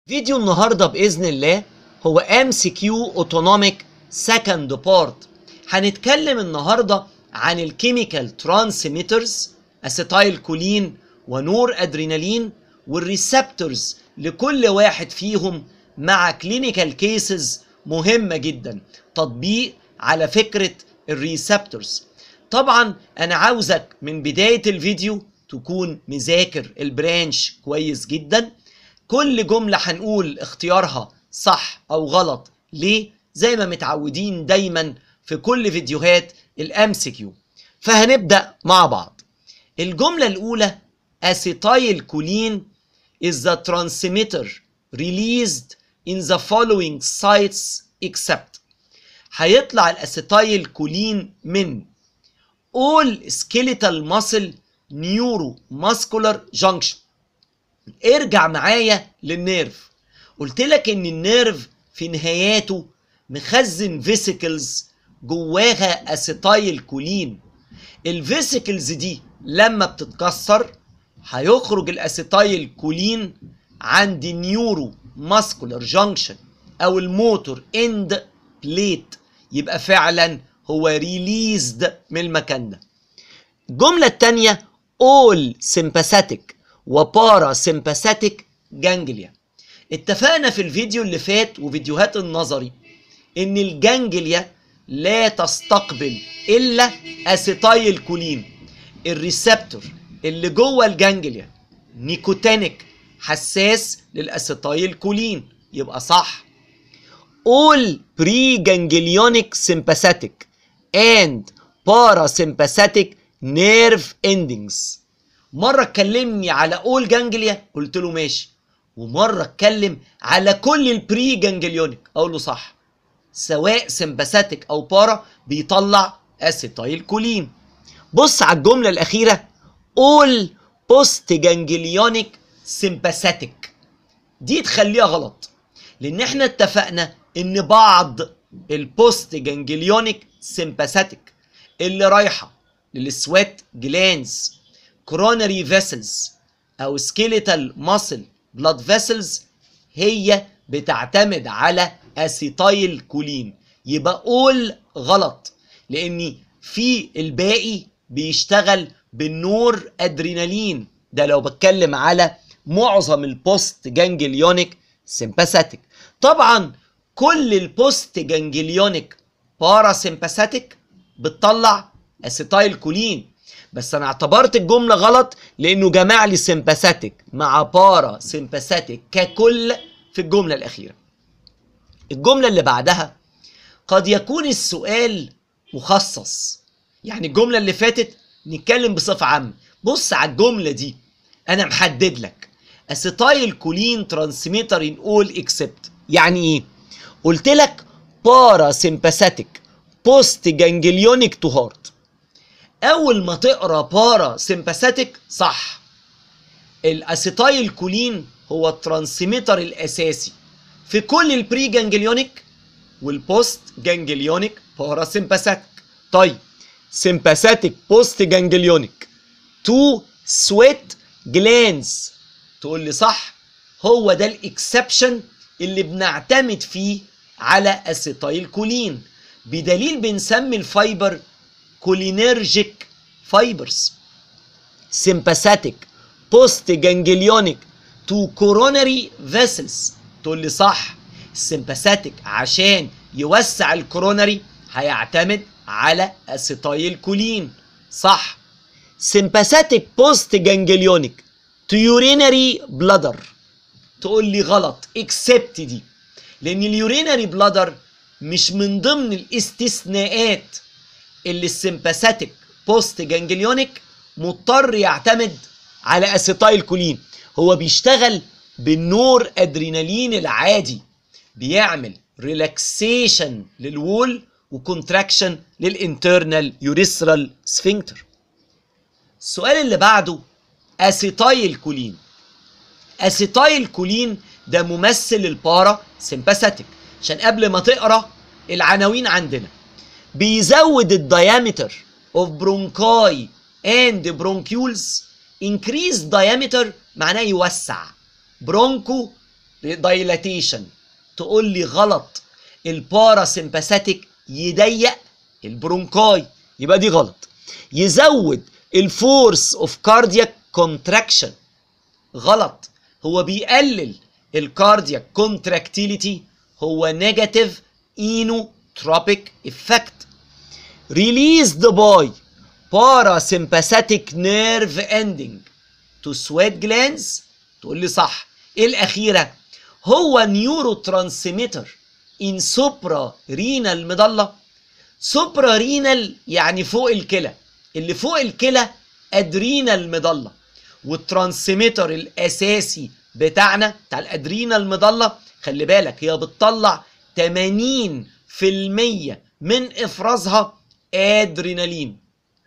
فيديو النهاردة بإذن الله هو MCQ Autonomic Second Part. هنتكلم النهاردة عن الكيميكال ترانسميترز أسيتايل كولين ونور أدرينالين والريسبتورز لكل واحد فيهم مع كلينيكال كيسز مهمة جدا، تطبيق على فكرة الريسبتورز. طبعا أنا عاوزك من بداية الفيديو تكون مذاكر البرانش كويس جدا. كل جملة هنقول اختيارها صح أو غلط ليه؟ زي ما متعودين دايما في كل فيديوهات الMCQ. فهنبدأ مع بعض. الجملة الأولى أسيتايل كولين is the transmitter released in the following sites except. هيطلع الأسيتايل كولين من all skeletal muscle neuromuscular junction. ارجع معايا للنيرف. قلت لك ان النيرف في نهاياته مخزن فيسيكلز جواها اسيتايل كولين. الفيسيكلز دي لما بتتكسر هيخرج الاسيتايل كولين عند نيورو ماسكولار جانكشن او الموتور اند بليت، يبقى فعلا هو ريليزد من المكان ده. الجملة التانية all sympathetic وبارا سيمباثيك جانجليا. اتفقنا في الفيديو اللي فات وفيديوهات النظري ان الجانجليا لا تستقبل الا اسيتايل كولين. الريسبتور اللي جوه الجانجليا نيكوتينيك حساس للاسيتايل كولين، يبقى صح. all pre-ganglionic sympathetic and parasympathetic nerve endings. مرة اتكلمني على اول جانجليا قلت له ماشي، ومرة اتكلم على كل البري جانجليونيك اقول له صح، سواء سمباثيك او بارا بيطلع اسيتايل كولين. بص على الجملة الأخيرة all post ganglionic sympathetic، دي تخليها غلط لأن احنا اتفقنا إن بعض البوست جانجليونيك sympathetic اللي رايحة للسويت جلانز coronary vessels او skeletal muscle blood vessels هي بتعتمد على اسيتايل كولين، يبقى all غلط لان في الباقي بيشتغل بالنور ادرينالين. ده لو بتكلم على معظم البوست جانجليونيك سيمباثيك. طبعا كل البوست جانجليونيك باراسيمباثيك بتطلع اسيتايل كولين، بس انا اعتبرت الجمله غلط لانه جمع لي سيمباثيك مع بارا سيمباثيك ككل في الجمله الاخيره. الجمله اللي بعدها قد يكون السؤال مخصص، يعني الجمله اللي فاتت نتكلم بصفه عامه. بص على الجمله دي انا محدد لك اسيتايل كولين ترانسميتر ان اول اكسبت، يعني ايه؟ قلت لك بارا سيمباثيك بوست جانجليونيك تو هارت. اول ما تقرا بارا سيمباثيك صح، الاسيتايل كولين هو الترانسميتر الاساسي في كل البري جانجليونيك والبوست جانجليونيك بارا سيمباثيك. طيب سيمباثيك بوست جانجليونيك تو سويت جلانز، تقول لي صح، هو ده الاكسبشن اللي بنعتمد فيه على اسيتايل كولين، بدليل بنسمي الفايبر كولينرجيك فايبرز. سيمباثيك بوست جانجليونيك تو كوروناري فيسلز، تقول لي صح، السيمباثيك عشان يوسع الكوروناري هيعتمد على اسيتايل كولين، صح. سيمباثيك بوست جانجليونيك تو يورينري بلادر، تقول لي غلط، اكسبت دي، لان اليورينري بلادر مش من ضمن الاستثناءات اللي السيمباثيك بوست جانجليونيك مضطر يعتمد على اسيتايل كولين، هو بيشتغل بالنور ادرينالين العادي، بيعمل ريلاكسيشن للوول وكونتراكشن للانترنال يوريثرال سفنكتر. السؤال اللي بعده اسيتايل كولين. اسيتايل كولين ده ممثل البارا سيمباثيك، عشان قبل ما تقرا العناوين عندنا بيزود الدايمتر of bronchi and bronchioles. increase diameter معناه يوسع، برونكو دايلاتيشن. تقول لي غلط. الباراسمباثيك يضيق البرونكاي، يبقى دي غلط. يزود الفورس اوف كاردياك كونتراكشن، غلط. هو بيقلل الكاردياك كونتراكتيليتي، هو نيجاتيف اينوتروبيك افكت. released by parasympathetic nerve ending to sweat glands. تقول لي صح. ايه الاخيره؟ هو نيورو ترانسميتر ان سوبرا رينال مضله. سوبرا رينال يعني فوق الكلى، اللي فوق الكلى ادرينال مضله، والترانسميتر الاساسي بتاعنا بتاع الادرينال مضله، خلي بالك هي بتطلع 80% من افرازها ادرينالين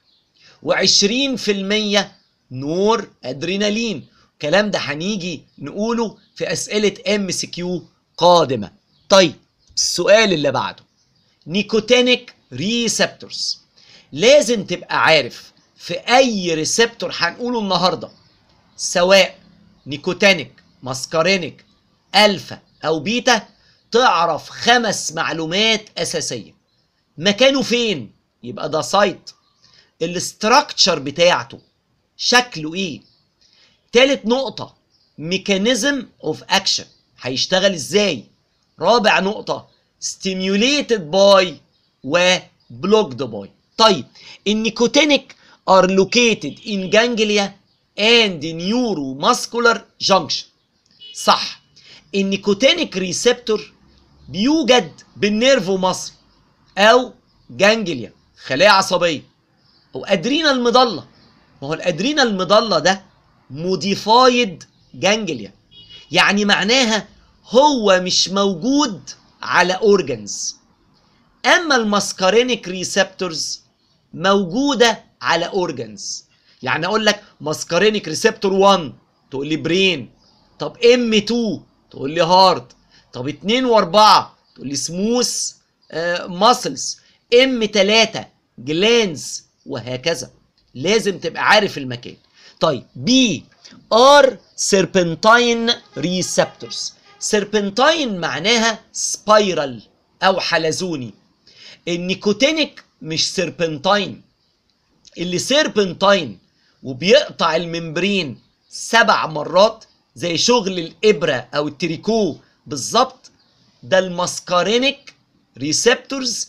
و20% نور ادرينالين. الكلام ده هنيجي نقوله في اسئله MCQ قادمه. طيب السؤال اللي بعده، نيكوتينيك ريسبتورز. لازم تبقى عارف في اي ريسبتور هنقوله النهارده، سواء نيكوتينيك، ماسكارينيك، الفا او بيتا، تعرف 5 معلومات اساسيه. مكانه فين؟ يبقى ده سايت. الاستراكشر بتاعته شكله ايه؟ تالت نقطة، ميكانيزم اوف اكشن، هيشتغل ازاي؟ رابع نقطة، stimulated by و blocked by. طيب النيكوتينيك are located in ganglia and neuromuscular junction. صح. النيكوتينيك ريسبتور بيوجد بالنيرفو مصل او جانجليا، خلايا عصبيه، او ادرينال مضله. ما هو الادرينال مضله ده موديفايد جانجليا، يعني معناها هو مش موجود على اورجنز. اما الماسكارينيك ريسبتورز موجوده على اورجنز. يعني اقول لك ماسكارينيك ريسبتور 1 تقول لي برين، طب M2 تقول لي هارت، طب 2 و4 تقول لي سموث ماسلز، M3 جلانز، وهكذا. لازم تبقى عارف المكان. طيب B are serpentine receptors. serpentine معناها سبايرال او حلزوني. النيكوتينيك مش سيربنتاين. اللي سيربنتاين وبيقطع الممبرين 7 مرات زي شغل الابره او التريكو بالظبط، ده الماسكارينيك ريسبتورز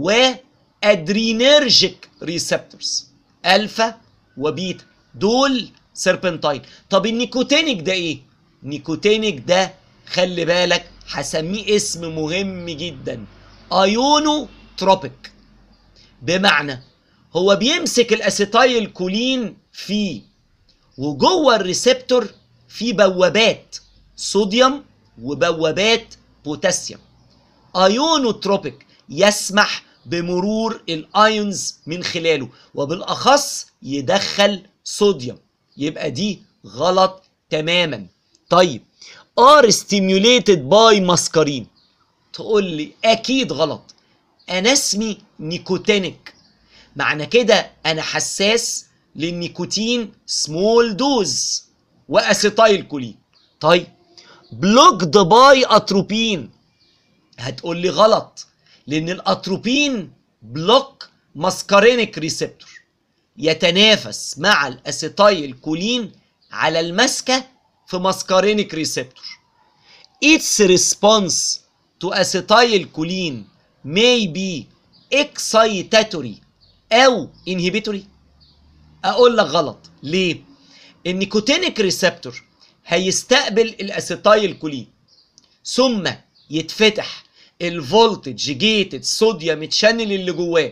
وادرينرجيك ريسبتورز، الفا وبيتا، دول سيربنتاين. طب النيكوتينيك ده ايه؟ نيكوتينيك ده خلي بالك هسميه اسم مهم جدا، ايونو تروبيك. بمعنى هو بيمسك الاسيتايل كولين فيه، وجوه الريسبتور في بوابات صوديوم وبوابات بوتاسيوم. ايونوتروبيك يسمح بمرور الايونز من خلاله، وبالاخص يدخل صوديوم. يبقى دي غلط تماما. طيب ار ستيميوليتد باي ماسكارين، تقول لي اكيد غلط. انا اسمي نيكوتينيك، معنى كده انا حساس للنيكوتين سمول دوز واسيتايل كولين. طيب بلوكد باي اتروبين، هتقول لي غلط، لان الاتروبين بلوك ماسكارينيك ريسبتور، يتنافس مع الاسيتايل كولين على المسكه في ماسكارينيك ريسبتور. its response to acetylcholine may be excitatory او inhibitory. اقول لك غلط. ليه؟ النيكوتينيك ريسبتور هيستقبل الاسيتايل كولين، ثم يتفتح الفولتج جيتد صوديوم تشانل اللي جواه،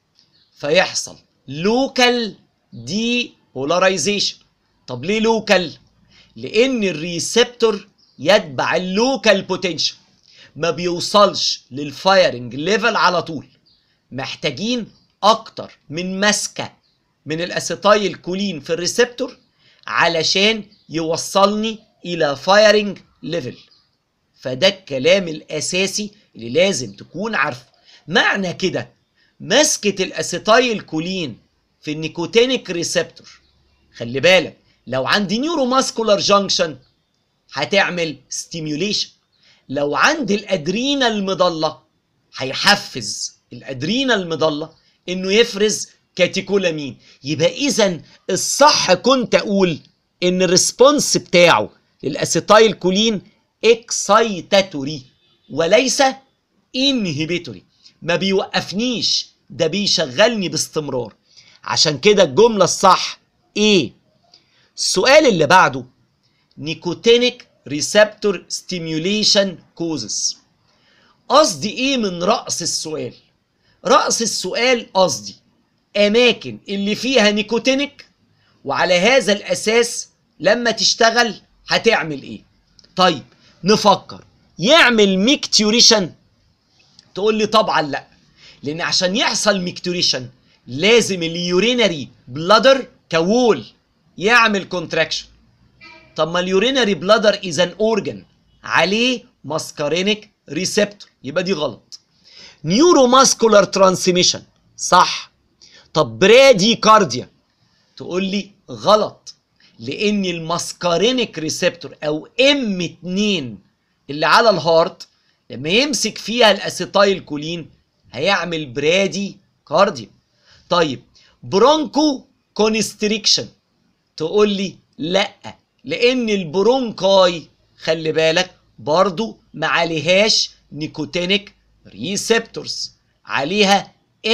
فيحصل لوكال دي بولاريزيشن. طب ليه لوكال؟ لان الريسبتور يتبع اللوكال بوتنشال، ما بيوصلش للفايرنج ليفل على طول. محتاجين اكتر من مسكه من الاسيتايل كولين في الريسبتور علشان يوصلني الى فايرنج ليفل. فده الكلام الاساسي اللي لازم تكون عارفه. معنى كده مسكه الاسيتايل كولين في النيكوتينيك ريسبتور، خلي بالك لو عندي نيورو ماسكولار جانكشن هتعمل ستيميوليشن. لو عند الادرينال المضله هيحفز الادرينال المضله انه يفرز كاتيكولامين. يبقى اذا الصح كنت اقول ان الريسبونس بتاعه للاسيتايل كولين اكسايتاتوري وليس انهبيتوري، ما بيوقفنيش، ده بيشغلني باستمرار. عشان كده الجمله الصح ايه. السؤال اللي بعده نيكوتينيك ريسبتور ستيميوليشن كوزز. قصدي ايه من رأس السؤال؟ رأس السؤال قصدي اماكن اللي فيها نيكوتينيك، وعلى هذا الاساس لما تشتغل هتعمل ايه. طيب نفكر، يعمل ميكتوريشن؟ تقول لي طبعا لا، لان عشان يحصل ميكتوريشن لازم اليورينري بلادر كوول يعمل كونتراكشن. طب ما اليورينري بلادر از ان اورجن عليه ماسكارينيك ريسبتور، يبقى دي غلط. نيورو ماسكولار ترانسميشن صح. طب برادي كارديا؟ تقول لي غلط، لان الماسكارينيك ريسبتور او M2 اللي على الهارت لما يمسك فيها الاسيتايل كولين هيعمل برادي كارديا. طيب برونكو كونستريكشن؟ تقول لي لا، لان البرونكاي خلي بالك برضو ما عليهاش نيكوتينيك ريسبتورز، عليها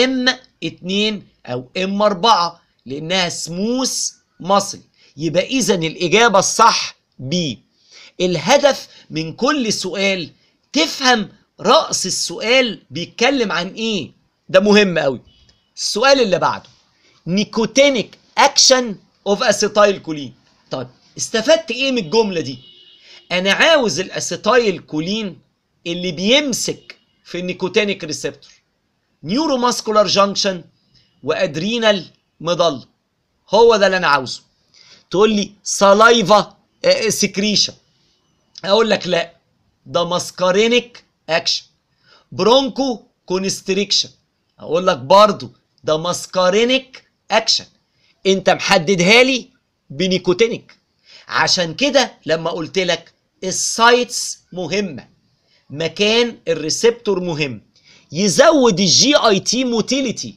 M2 او M4 لانها سموث ماسل. يبقى اذا الاجابه الصح ب. الهدف من كل سؤال تفهم رأس السؤال بيتكلم عن ايه، ده مهم قوي. السؤال اللي بعده نيكوتينيك اكشن اوف اسيتايل كولين. طيب استفدت ايه من الجمله دي؟ انا عاوز الاسيتايل كولين اللي بيمسك في النيكوتينيك ريسبتور، نيورو ماسكولار جانكشن وادرينال مضله، هو ده اللي انا عاوزه. تقول لي سلايفا سكريشن، اقول لك لا، ده ماسكارينيك اكشن. برونكو كونستريكشن، اقول لك برضو ده ماسكارينيك اكشن. انت محددها لي بنيكوتينيك. عشان كده لما قلت لك السايتس مهمه، مكان الريسبتور مهم، يزود الجي اي تي موتيليتي،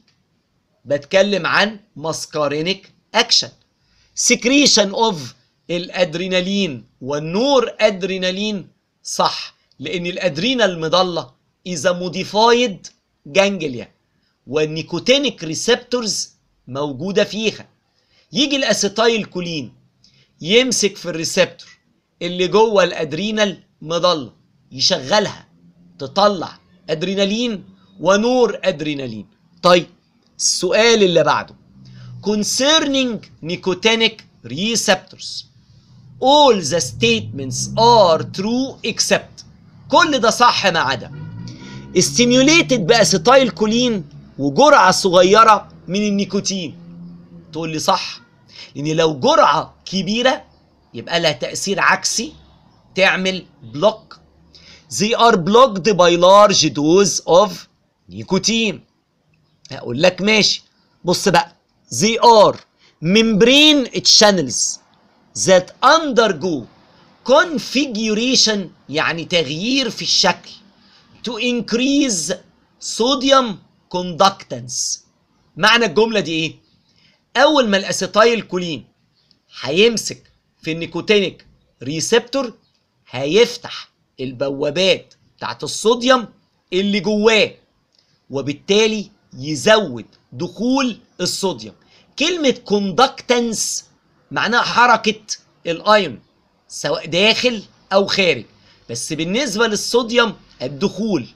بتكلم عن ماسكارينيك اكشن. سكريشن اوف الادرينالين والنور ادرينالين صح، لان الادرينال المضله اذا موديفايد جانجليا والنيكوتينيك ريسبتورز موجوده فيها. يجي الاسيتايل كولين يمسك في الريسبتور اللي جوه الادرينال مضله، يشغلها، تطلع ادرينالين ونور ادرينالين. طيب السؤال اللي بعده concerning nicotinic receptors all the statements are true except، كل ده صح ما عدا stimulated باسيتايل كولين وجرعه صغيره من النيكوتين. تقول لي صح، لان لو جرعه كبيره يبقى لها تاثير عكسي تعمل بلوك. they are blocked by large dose of nicotine. اقول لك ماشي، بص بقى they are membrane channels that undergo configuration يعني تغيير في الشكل to increase sodium conductance. معنى الجملة دي ايه؟ اول ما الاسيتايل كولين هيمسك في النيكوتينيك ريسبتور هيفتح البوابات بتاعت الصوديوم اللي جواه، وبالتالي يزود دخول الصوديوم. كلمة كوندكتنس معناها حركة الايون سواء داخل او خارج، بس بالنسبة للصوديوم الدخول.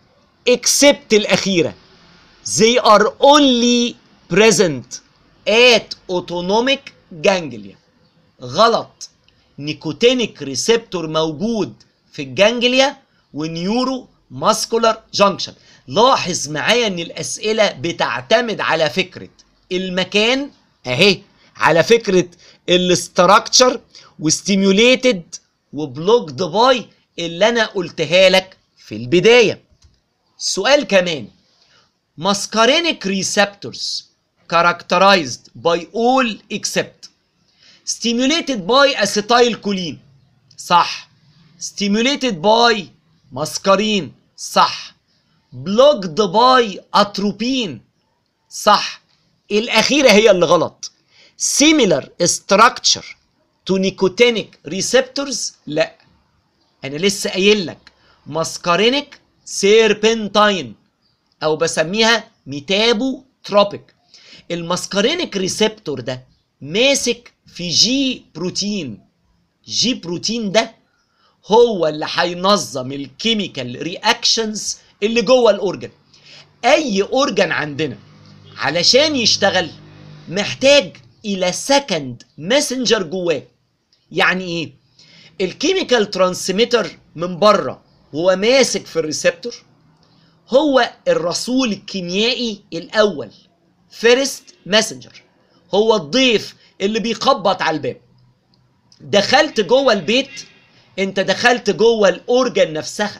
اكسبت الاخيرة they are only present at autonomic ganglia. غلط، نيكوتينيك ريسبتور موجود في الجانجليا ونيورو ماسكولار جانكشن. لاحظ معايا ان الاسئله بتعتمد على فكره المكان اهي، على فكره الاستراكشر وستيميوليتد وبلوكد باي اللي انا قلتها لك في البدايه. سؤال كمان muscarinic receptors characterized by all except stimulated by acetylcholine. صح. stimulated by مسكرين، صح. blocked by atropine، صح. الأخيرة هي اللي غلط. similar structure to nicotinic receptors، لا. أنا لسه قايل لك مسكرينيك سيربنتاين أو بسميها ميتابوتروبيك. المسكرينيك ريسبتور ده ماسك في جي بروتين. جي بروتين ده هو اللي هينظم الكيميكال رياكشنز اللي جوه الاورجن. اي اورجن عندنا علشان يشتغل محتاج الى سكند ماسنجر جواه. يعني ايه؟ الكيميكال ترانسميتر من بره هو ماسك في الريسبتور، هو الرسول الكيميائي الاول، فيرست ماسنجر، هو الضيف اللي بيخبط على الباب. دخلت جوه البيت، انت دخلت جوه الاورجن نفسها.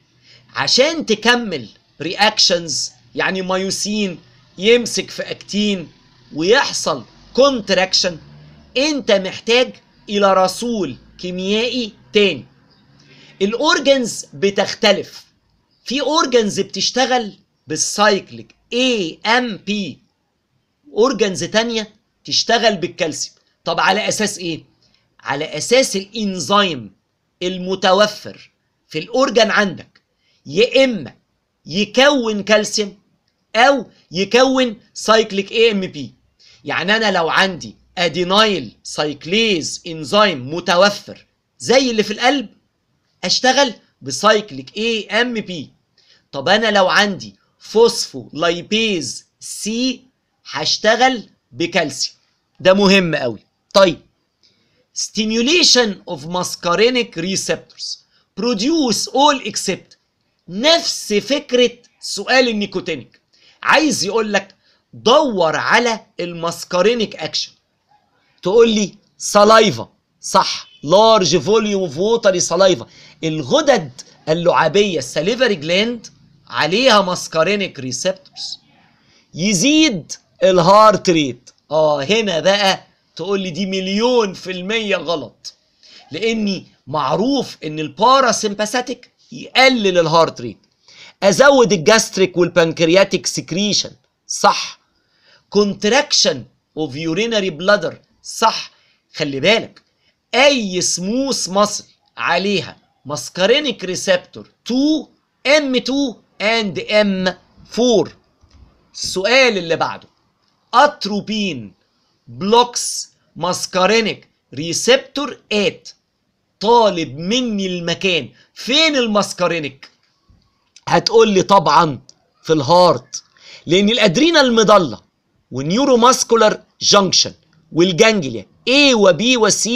عشان تكمل رياكشنز، يعني مايوسين يمسك في اكتين ويحصل كونتراكشن، انت محتاج الى رسول كيميائي تاني. الاورجنز بتختلف. في اورجنز بتشتغل بالسايكليك AMP، اورجنز تانية تشتغل بالكالسيوم. طب على اساس ايه؟ على اساس الانزيم المتوفر في الاورجن عندك يا اما يكون كالسيوم او يكون سايكليك AMP. يعني انا لو عندي ادينايل سايكليز انزيم متوفر زي اللي في القلب اشتغل بسايكليك AMP. طب انا لو عندي فوسفو لايبيز سي هشتغل بكالسيوم. ده مهم قوي. طيب stimulation of muscarinic receptors produce all except، نفس فكرة سؤال النيكوتينيك. عايز يقول لك دور على الماسكارينيك اكشن. تقول لي سلايفا، صح، لارج فوليوم اوف ووتري سلايفا. الغدد اللعابية السليفري جلاند عليها ماسكارينيك ريسبتورز. يزيد الهارت ريت. هنا بقى تقول لي دي 1,000,000% غلط، لاني معروف ان الباراسمباثيك يقلل الهارت ريت. ازود الجاستريك والبنكرياتيك سكريشن، صح. كونتراكشن اوف يورينري بلادر، صح. خلي بالك اي سموث ماسل عليها ماسكارينيك ريسبتور 2 M2 and M4. السؤال اللي بعده، اتروبين بلوكس ماسكارينيك ريسبتور 8. طالب مني المكان فين الماسكارينيك؟ هتقول لي طبعا في الهارت، لان الادرينال المضله والنيورو ماسكولار جانكشن والجانجليا A و B و C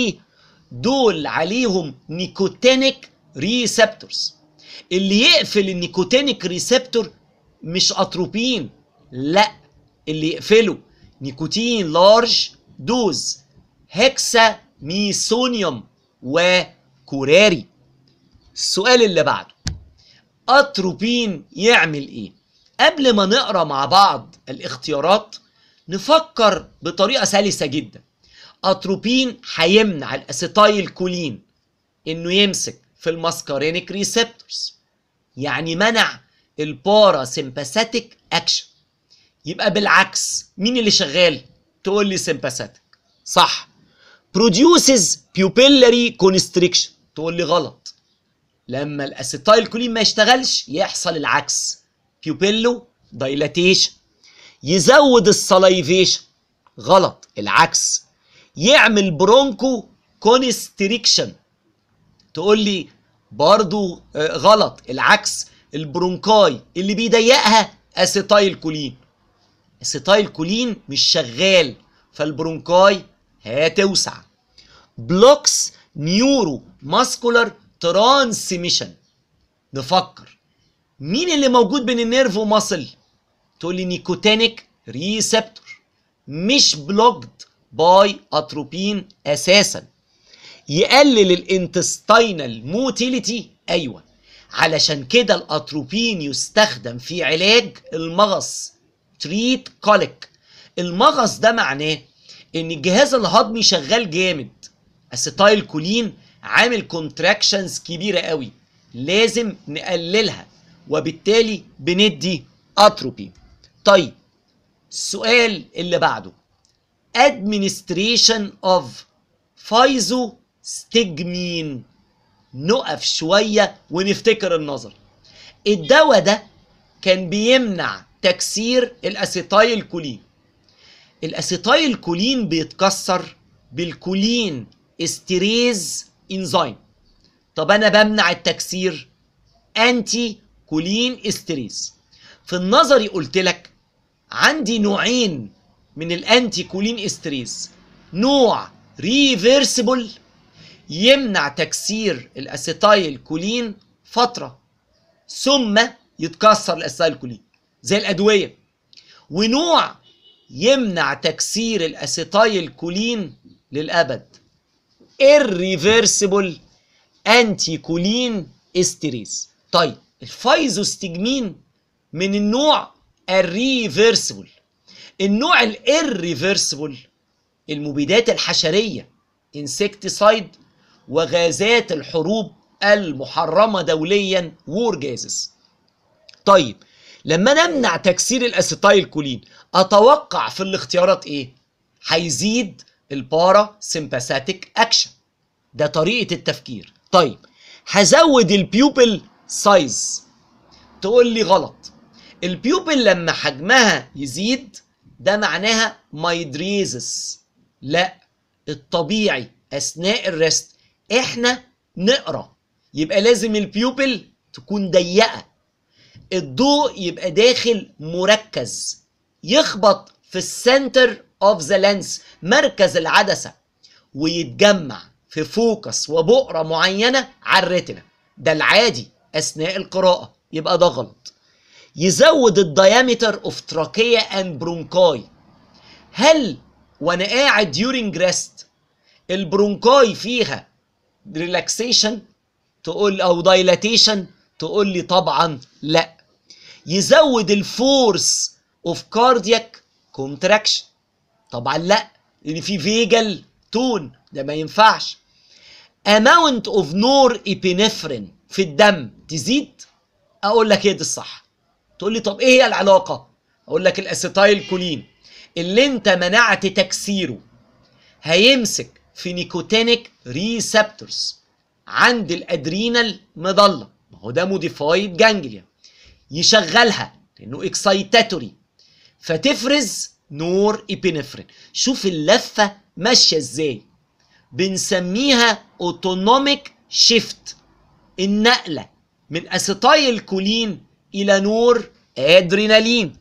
دول عليهم نيكوتينيك ريسبتورز. اللي يقفل النيكوتينيك ريسبتور مش اتروبين، لا، اللي يقفله نيكوتين لارج دوز، هكسا ميثونيوم وكوراري. السؤال اللي بعده، اتروبين يعمل ايه؟ قبل ما نقرا مع بعض الاختيارات نفكر بطريقه سلسه جدا. اتروبين هيمنع الاسيتايل كولين انه يمسك في الماسكارينيك ريسبتورز، يعني منع الباراسمباثيك اكشن. يبقى بالعكس مين اللي شغال؟ تقول لي سمباثيك، صح. produces pupillary constriction، تقول لي غلط. لما الاسيتايل كولين ما يشتغلش يحصل العكس، بيوبيلو دايلاتيشن. يزود السلايفيشن، غلط، العكس. يعمل برونكو كونستريكشن، تقول لي برضو غلط، العكس. البرونكاي اللي بيضيقها اسيتايل كولين. اسيتايل كولين مش شغال فالبرونكاي هتوسع. بلوكس نيورو ماسكولار ترانسميشن. نفكر مين اللي موجود بين النيرف وماسل؟ تقول لي نيكوتينيك ريسبتور، مش بلوكد باي اتروبين اساسا. يقلل الانتستينال موتيليتي، ايوه، علشان كده الاتروبين يستخدم في علاج المغص، تريت كوليك. المغص ده معناه ان الجهاز الهضمي شغال جامد، اسيتايل كولين عامل كونتراكشنز كبيرة قوي، لازم نقللها، وبالتالي بندي اتروبي. طيب السؤال اللي بعده administration of فايزوستجمين. نقف شوية ونفتكر النظر. الدواء ده كان بيمنع تكسير الاسيتايل كولين. الاسيتايل كولين بيتكسر بالكولين استيريز انزيم. طب انا بمنع التكسير انتي كولين استيريز. في النظري قلت لك عندي نوعين من الانتي كولين استيريز، نوع ريفيرسيبل يمنع تكسير الاسيتايل كولين فتره ثم يتكسر الاسيتايل كولين زي الادويه، ونوع يمنع تكسير الاسيتايل كولين للابد، irreversible انتي كولين استيريز. طيب الفايزوستجمين من النوع الريفيرسيبل. النوع الirreversible المبيدات الحشريه انسكتيسايد وغازات الحروب المحرمه دوليا وور جازز. طيب لما نمنع تكسير الاسيتايل كولين اتوقع في الاختيارات ايه؟ هيزيد البارا سيمباثيك اكشن، ده طريقه التفكير. طيب هزود البيوبل سايز. تقول لي غلط، البيوبل لما حجمها يزيد ده معناها مايدريزس. لا، الطبيعي اثناء الريست احنا نقرا، يبقى لازم البيوبل تكون ضيقه، الضوء يبقى داخل مركز، يخبط في السنتر اوف ذا لينس مركز العدسه، ويتجمع في فوكس وبؤره معينه على الريتنا. ده العادي اثناء القراءه، يبقى ده غلط. يزود الدايمتر اوف تراكيا اند برونكاي. هل وانا قاعد during rest البرونكاي فيها ريلاكسيشن تقول او دايلاتيشن؟ تقول لي طبعا لا. يزود الفورس اوف كاردياك كونتراكشن؟ طبعا لا، لان في فيجل تون، ده ما ينفعش. amount of norepinephrine في الدم تزيد؟ اقول لك ايه دي الصح. تقول لي طب ايه هي العلاقه؟ اقول لك الاسيتايل كولين اللي انت منعت تكسيره هيمسك في نيكوتينيك ريسبتورز عند الادرينال مضله، ما هو ده موديفايد جانجليا، يشغلها لانه اكسايتاتوري فتفرز نور ابينفرين. شوف اللفه ماشيه ازاي، بنسميها اوتونوميك شيفت، النقله من اسيتايل كولين الى نور ادرينالين.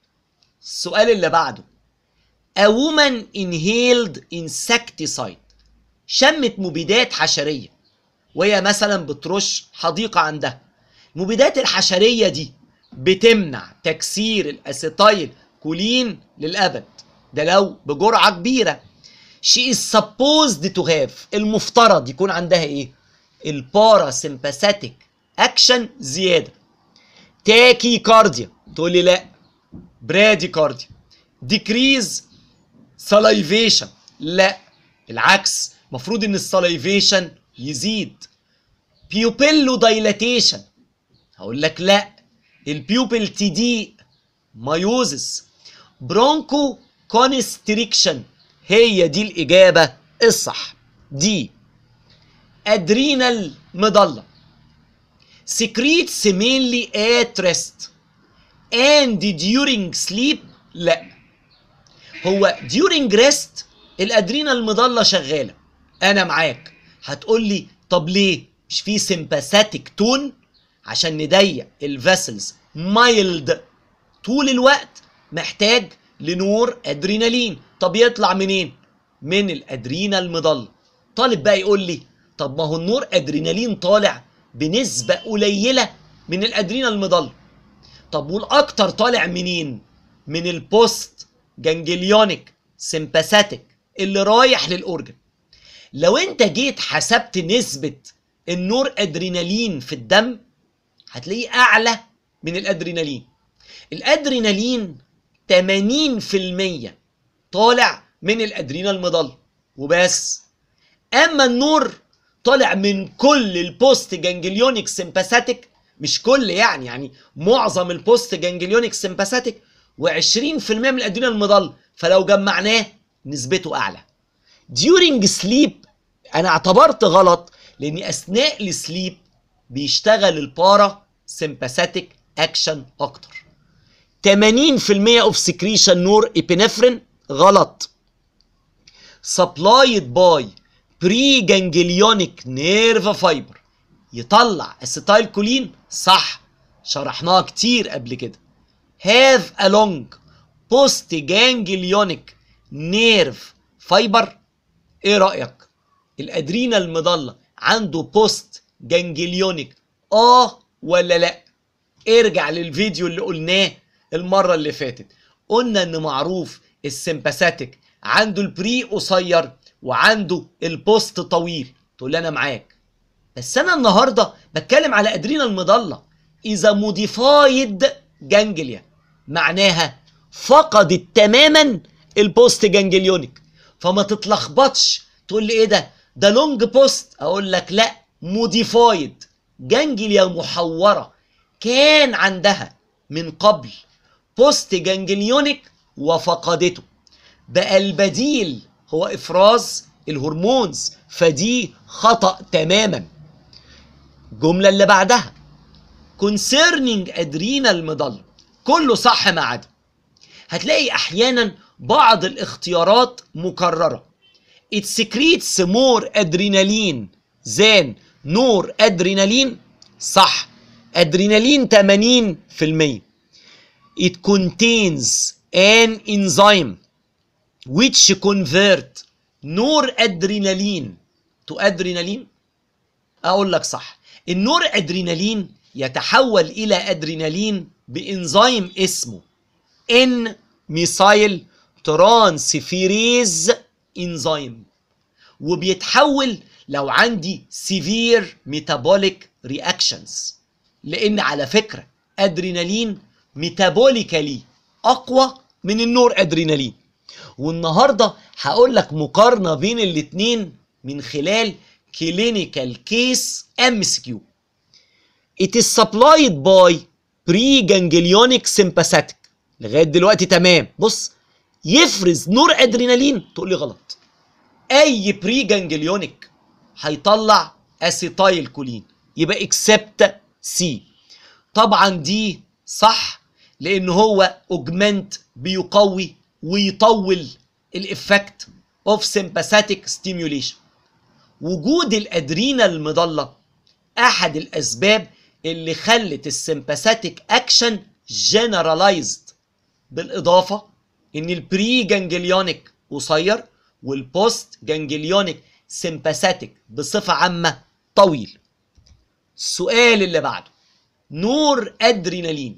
السؤال اللي بعده A woman inhaled insecticide. شمت مبيدات حشرية وهي مثلا بترش حديقة عندها. المبيدات الحشرية دي بتمنع تكسير الاسيتايل كولين للأبد، ده لو بجرعة كبيرة. She is supposed to have، المفترض يكون عندها ايه؟ الباراسيمباثيك اكشن زيادة. تاكي كارديا؟ تقول لي لا، برادي كارديا. ديكريز سلايفيشن؟ لا، العكس، المفروض ان السلايفيشن يزيد. بيوبيلو دايلاتيشن؟ هقول لك لا، البيوبل تضيق. مايوزس. برونكو كونستريكشن؟ هي دي الاجابه الصح، دي. ادرينال مضله. secretes mainly at rest and during sleep؟ لا، هو during rest الادرينال مضله شغاله، انا معاك. هتقول لي طب ليه مش في سمباثيك تون؟ عشان نضيق الفاسلز مايلد طول الوقت، محتاج لنور ادرينالين. طب يطلع منين؟ من الادرينال مضله. طالب بقى يقول لي طب ما هو النور ادرينالين طالع بنسبه قليله من الادرينال مضله، طب والاكتر طالع منين؟ من البوست جانجليونيك سمباثيك اللي رايح للاورجن. لو انت جيت حسبت نسبه النور ادرينالين في الدم هتلاقيه اعلى من الادرينالين. الادرينالين 80% طالع من الادرينال مضله وبس، اما النور طالع من كل البوست جانجليونيك سمباثيك، مش كل يعني معظم البوست جانجليونيك سمباثيك، و20% من الادرينال المضل، فلو جمعناه نسبته اعلى. during sleep انا اعتبرت غلط لان اثناء السليب بيشتغل البارا سمباثيك اكشن اكتر. 80% اوف سكريشن نور ابنفرين غلط. supplied by pre-ganglionic nerve fiber يطلع اسيتايل كولين، صح، شرحناها كتير قبل كده. have a long post ganglionic nerve fiber. ايه رأيك؟ الادرينال المضلة عنده بوست جانجليونيك ولا لا؟ ارجع للفيديو اللي قلناه المرة اللي فاتت، قلنا ان معروف السمباثيك عنده البري قصير وعنده البوست طويل. تقول لي انا معاك، بس انا النهارده بتكلم على ادرينال مضلة اذا موديفايد جانجليا، معناها فقدت تماما البوست جانجليونيك. فما تتلخبطش تقول لي ايه ده لونج بوست، اقول لك لا، موديفايد جانجليا محوره كان عندها من قبل بوست جانجليونيك وفقدته، بقى البديل هو افراز الهرمونز، فدي خطأ تماما. الجمله اللي بعدها concerning adrenal medulla كله صح ما عدا، هتلاقي احيانا بعض الاختيارات مكرره. it secretes more adrenaline than noradrenaline، صح، ادرينالين 80%. it contains an enzyme which convert noradrenaline to adrenaline. اقول لك صح، النور ادرينالين يتحول الى ادرينالين بانزيم اسمه ان ميثايل ترانسفيريز انزيم، وبيتحول لو عندي سيفير ميتابوليك رياكشنز، لان على فكره ادرينالين ميتابوليكالي اقوى من النور ادرينالين. والنهارده هقول لك مقارنه بين الاثنين من خلال كلينيكال كيس MCQ. It is supplied by pre-ganglionic sympathetic. لغايه دلوقتي تمام. بص، يفرز نور ادرينالين، تقول لي غلط. اي بري جانجليونيك هيطلع اسيتايل كولين، يبقى اكسبت سي. طبعا دي صح لان هو اوجمنت بيقوي ويطول الافكت اوف سمباثيك ستيميوليشن. وجود الادرينال المضله احد الاسباب اللي خلت السمباثيك اكشن جنرالايزد، بالاضافه ان البري جانجليونيك قصير والبوست جانجليونيك سمباثيك بصفه عامه طويل. السؤال اللي بعده نور ادرينالين.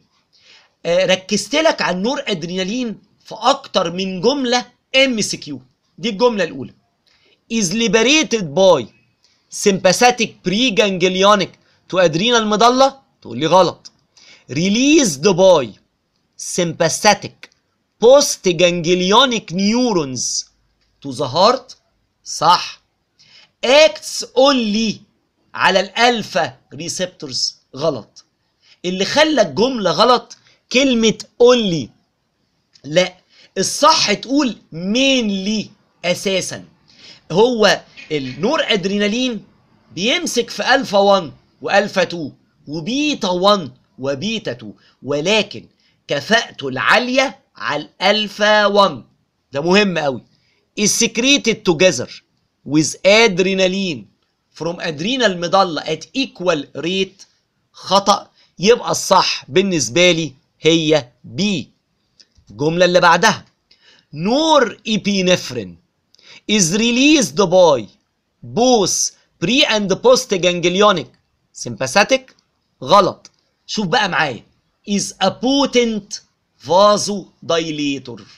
ركزت لك على النور ادرينالين في اكتر من جمله MCQ. دي الجمله الاولى is liberated by sympathetic preganglionic to adrenal medulla، تقول لي غلط. released by sympathetic postganglionic neurons to the heart، صح. acts only على الالفا ريسبتورز، غلط. اللي خلى الجمله غلط كلمه only، لا، الصح تقول mainly. اساسا هو النور ادرينالين بيمسك في الفا 1 والفا 2 وبيتا 1 وبيتا 2، ولكن كفاءته العاليه على الالفا 1. ده مهم قوي. is secreted together with adrenaline from adrenal medulla at equal rate، خطأ. يبقى الصح بالنسبه لي هي بي. الجمله اللي بعدها نور ابينفرين is released by both pre and post ganglionic sympathetic، غلط. شوف بقى معايا is a potent vasodilator.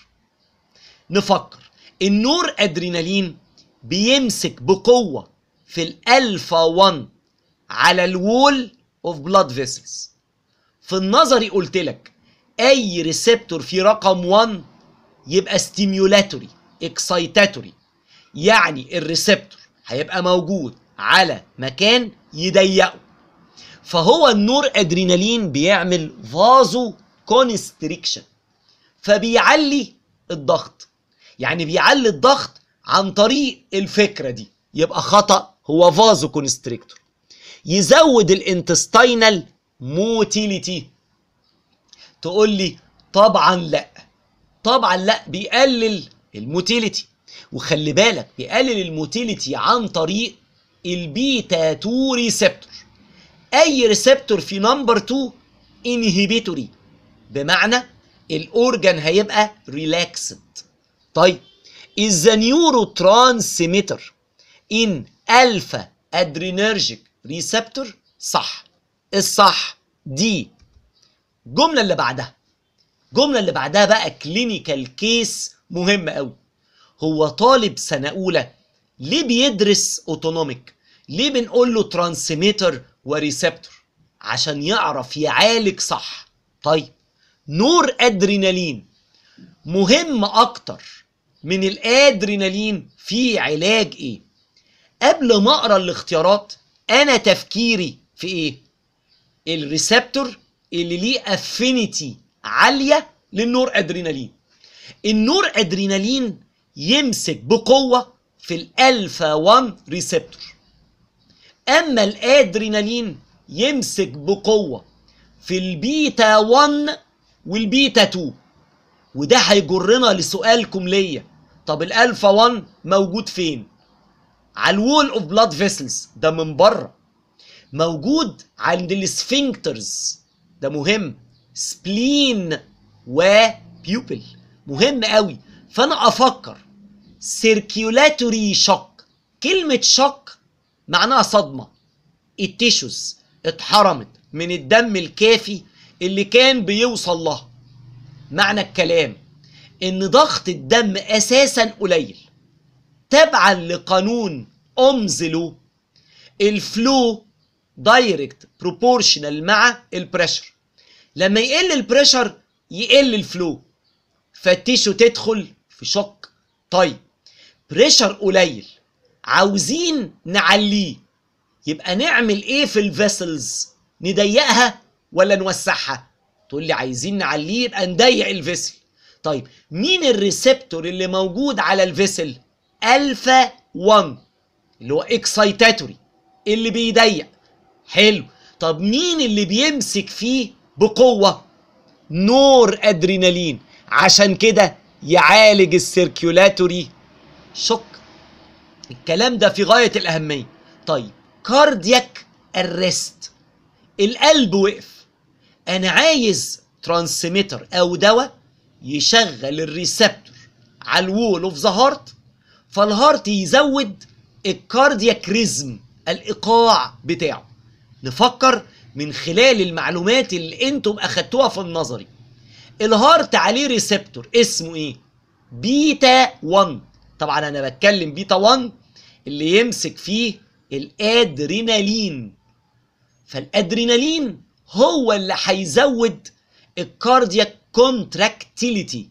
نفكر، النور ادرينالين بيمسك بقوه في الالفا 1 على الوول اوف بلاد فيسلز. في النظري قلت لك اي ريسبتور في رقم 1 يبقى ستيميولاتوري اكسايتاتوري، يعني الريسبتور هيبقى موجود على مكان يضيقه. فهو النور ادرينالين بيعمل فازو كونستريكشن، فبيعلي الضغط. يعني بيعلي الضغط عن طريق الفكرة دي، يبقى خطأ، هو فازو كونستريكتور. يزود الانتستينال موتيليتي. تقول لي طبعا لا، طبعا لا، بيقلل الموتيليتي. وخلي بالك بيقلل الموتيليتي عن طريق البيتا 2 ريسبتور. اي ريسبتور في نمبر 2 انهبيتوري، بمعنى الاورجان هيبقى ريلاكسد. طيب is the neurotransmitter in alpha adrenergic receptor؟ صح. الصح دي. الجملة اللي بعدها بقى كلينيكال كيس مهم قوي. هو طالب سنة أولى ليه بيدرس اوتونوميك؟ ليه بنقول له ترانسميتر وريسبتور؟ عشان يعرف يعالج صح. طيب نور ادرينالين مهم اكتر من الادرينالين في علاج ايه؟ قبل ما اقرا الاختيارات انا تفكيري في ايه؟ الريسبتور اللي ليه افينيتي عاليه للنور ادرينالين. النور ادرينالين يمسك بقوه في الالفا 1 ريسبتور، اما الادرينالين يمسك بقوه في البيتا 1 والبيتا 2. وده هيجرنا لسؤالكم ليا، طب الالفا 1 موجود فين؟ على الوول اوف بلاد فيسلز، ده من بره. موجود عند السفنكترز، ده مهم. سبلين وبيوبل، مهم قوي. فانا افكر سيركيولاتوري شوك. كلمه شوك معناها صدمه. التيشوز اتحرمت من الدم الكافي اللي كان بيوصل لها. معنى الكلام ان ضغط الدم اساسا قليل، تبعا لقانون اومزلو الفلو دايركت بروبورشنال مع البريشر. لما يقل البريشر يقل الفلو، فالتيشو تدخل في شوك. طيب بريشر قليل، عاوزين نعليه، يبقى نعمل ايه في الفيسلز؟ نضيقها ولا نوسعها؟ تقول لي عايزين نعليه يبقى نضيق الفيسل. طيب مين الريسبتور اللي موجود على الفيسل؟ الفا 1 اللي هو اكسايتاتوري اللي بيضيق. حلو. طب مين اللي بيمسك فيه بقوه؟ نور ادرينالين، عشان كده يعالج السيركيولاتوري شوك. الكلام ده في غايه الاهميه. طيب كاردياك ارست، القلب وقف، انا عايز ترانسميتر او دواء يشغل الريسبتور على الوول اوف ذا هارت، فالهارت يزود الكاردياك ريزم، الايقاع بتاعه. نفكر من خلال المعلومات اللي انتم اخدتوها في النظري. الهارت عليه ريسبتور اسمه ايه؟ بيتا 1. طبعا انا بتكلم بيتا 1 اللي يمسك فيه الادرينالين. فالادرينالين هو اللي هيزود الكاردياك كونتراكتيليتي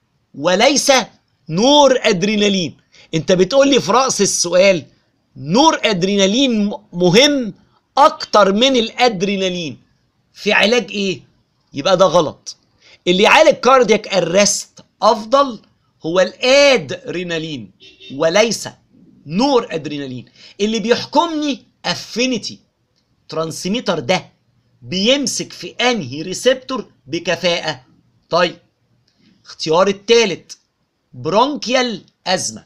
وليس نور ادرينالين. انت بتقول لي في رأس السؤال نور ادرينالين مهم اكتر من الادرينالين في علاج ايه؟ يبقى ده غلط. اللي يعالج كاردياك ارست افضل هو الادرينالين وليس نور ادرينالين. اللي بيحكمني افينيتي ترانسميتر ده بيمسك في انهي ريسبتور بكفاءة. طيب اختيار الثالث برونكيال ازمة.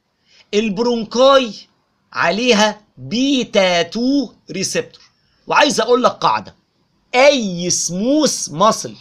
البرونكاي عليها بيتا 2 ريسبتور. وعايز اقول لك قاعدة، اي سموث ماسل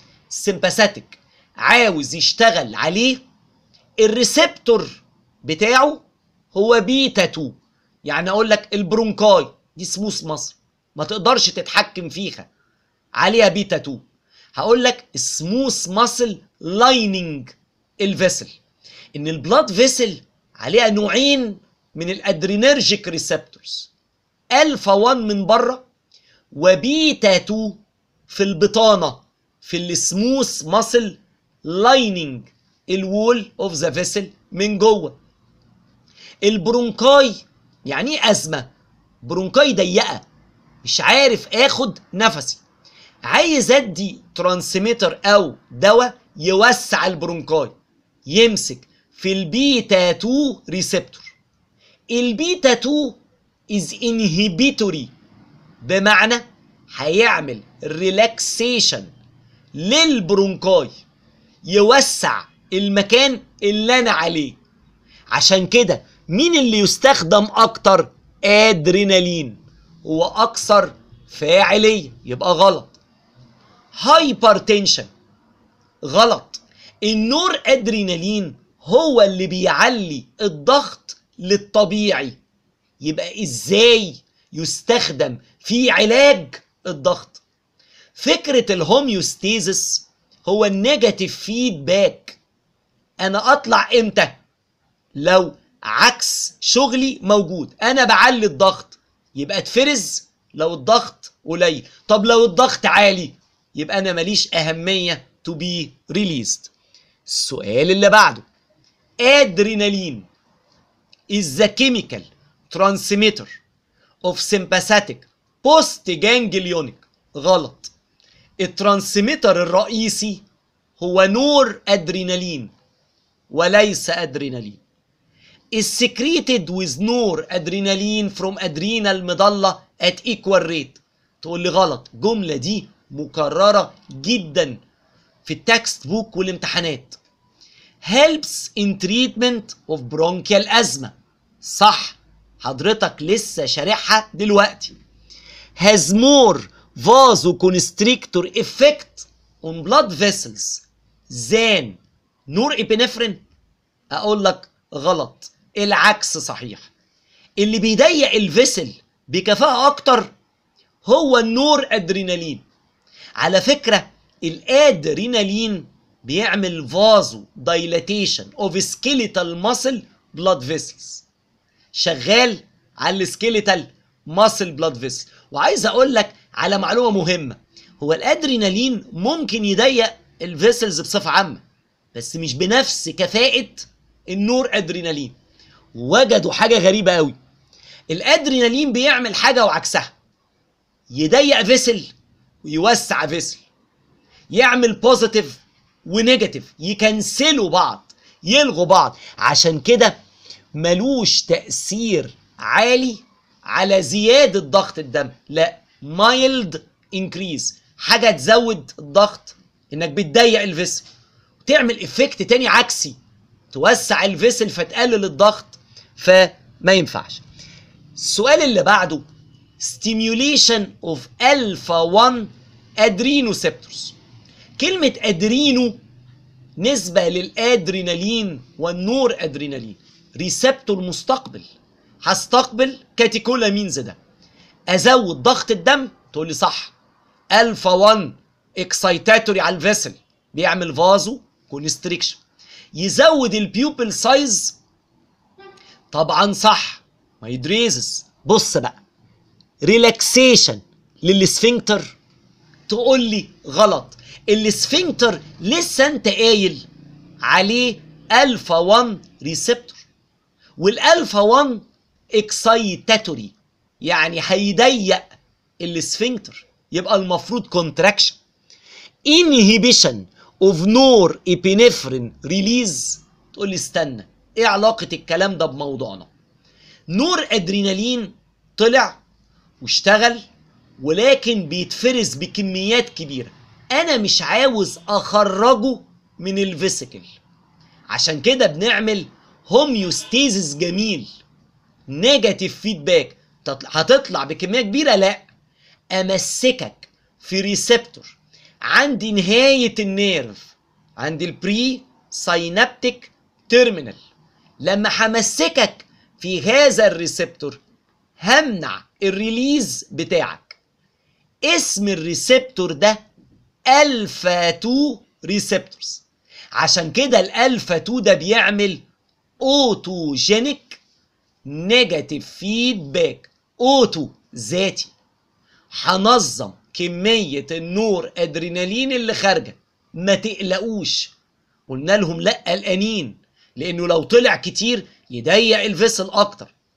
سمباثيك عاوز يشتغل عليه الريسبتور بتاعه هو بيتا 2. يعني اقول لك البرونكاي دي سموث ماسل ما تقدرش تتحكم فيها، عليها بيتا 2. هقول لك سموث ماسل لايننج الفيسل، ان البلاد فيسل عليها نوعين من الادرينرجيك ريسبتورز، الفا 1 من بره وبيتا 2 في البطانه في السموث ماسل لايننج الوول اوف ذا فيسل من جوه. البرونكاي يعني ايه ازمه؟ برونكاي ضيقه، مش عارف اخد نفسي، عايز ادي ترانسميتر او دواء يوسع البرونكاي، يمسك في البيتا 2 ريسبتور. البيتا 2 از انهبيتوري، بمعنى هيعمل ريلاكسيشن للبرونكاي، يوسع المكان اللي انا عليه. عشان كده مين اللي يستخدم اكتر؟ ادرينالين، هو اكثر فاعلية، يبقى غلط. هايبرتنشن، غلط. النور ادرينالين هو اللي بيعلي الضغط للطبيعي، يبقى ازاي يستخدم في علاج الضغط؟ فكرة الهوميوستيزس هو النيجاتيف فيدباك. انا اطلع امتى؟ لو عكس شغلي موجود، انا بعلي الضغط يبقى اتفرز لو الضغط قليل. طب لو الضغط عالي يبقى انا ماليش اهمية to be released. السؤال اللي بعده، ادرينالين is the chemical transmitter of sympathetic post-ganglionic. غلط. الترانسميتر الرئيسي هو نور ادرينالين وليس ادرينالين. is secreted with نور ادرينالين from adrenal medulla at equal rate. تقول لي غلط، الجملة دي مكررة جدا في التكست بوك والامتحانات. helps in treatment of bronchial asthma. صح، حضرتك لسه شارحها دلوقتي. has more vasoconstrictor effect on blood vessels than نور ابنفرين. اقول لك غلط، العكس صحيح. اللي بيضيق الفيسل بكفاءة اكتر هو النور ادرينالين. على فكرة الادرينالين بيعمل فازو دايلاتيشن اوف سكيليتال ماسل بلاد فيسلز، شغال على السكيليتال ماسل بلاد فيسل. وعايز اقول لك على معلومة مهمة، هو الادرينالين ممكن يضيق الفيسلز بصفة عامة، بس مش بنفس كفاءة النور ادرينالين. وجدوا حاجة غريبة قوي، الادرينالين بيعمل حاجة وعكسها، يضيق فيسل ويوسع فيسل، يعمل بوزيتيف ونيجاتيف، يكنسلوا بعض، يلغوا بعض. عشان كده ملوش تأثير عالي على زيادة ضغط الدم، لا، مايلد انكريز، حاجة تزود الضغط انك بتضيق الفيسل، وتعمل افكت تاني عكسي، توسع الفيسل فتقلل الضغط، فما ينفعش. السؤال اللي بعده، stimulation of alpha 1 adrenoceptors. كلمة ادرينو نسبة للادرينالين والنور ادرينالين، ريسبتور مستقبل، هستقبل كاتيكولامينز ده، ازود ضغط الدم. تقول لي صح، الفا 1 اكسايتاتوري على الفيسل، بيعمل فازو كونستريكشن، يزود البيوبل سايز. طبعا صح، مايدريزس. بص بقى، ريلاكسيشن للسفنكتر. تقول لي غلط، السفنكتر لسه انت قايل عليه الفا 1 ريسبتور، والالفا 1 اكسايتاتوري، يعني هيضيق السفنكتر، يبقى المفروض كونتراكشن. انهيبيشن اوف نور ابنفرين ريليز. تقول لي استنى، ايه علاقة الكلام ده بموضوعنا؟ نور ادرينالين طلع واشتغل، ولكن بيتفرز بكميات كبيرة، انا مش عاوز اخرجه من الفيسيكل. عشان كده بنعمل هوميوستيزس جميل، نيجاتيف فيدباك. هتطلع بكمية كبيرة؟ لا، امسكك في ريسبتور عندي نهاية النيرف، عندي البري ساينابتيك تيرمينال. لما همسكك في هذا الريسبتور همنع الريليز بتاعك. اسم الريسبتور ده الفا 2 ريسبتورز. عشان كده الالفا 2 ده بيعمل اوتوجينيك نيجاتيف فيدباك، اوتو ذاتي، هنظم كمية النور ادرينالين اللي خارجة. ما تقلقوش، قلنا لهم لا قلقانين، لانه لو طلع كتير يضيق الفيسل اكتر،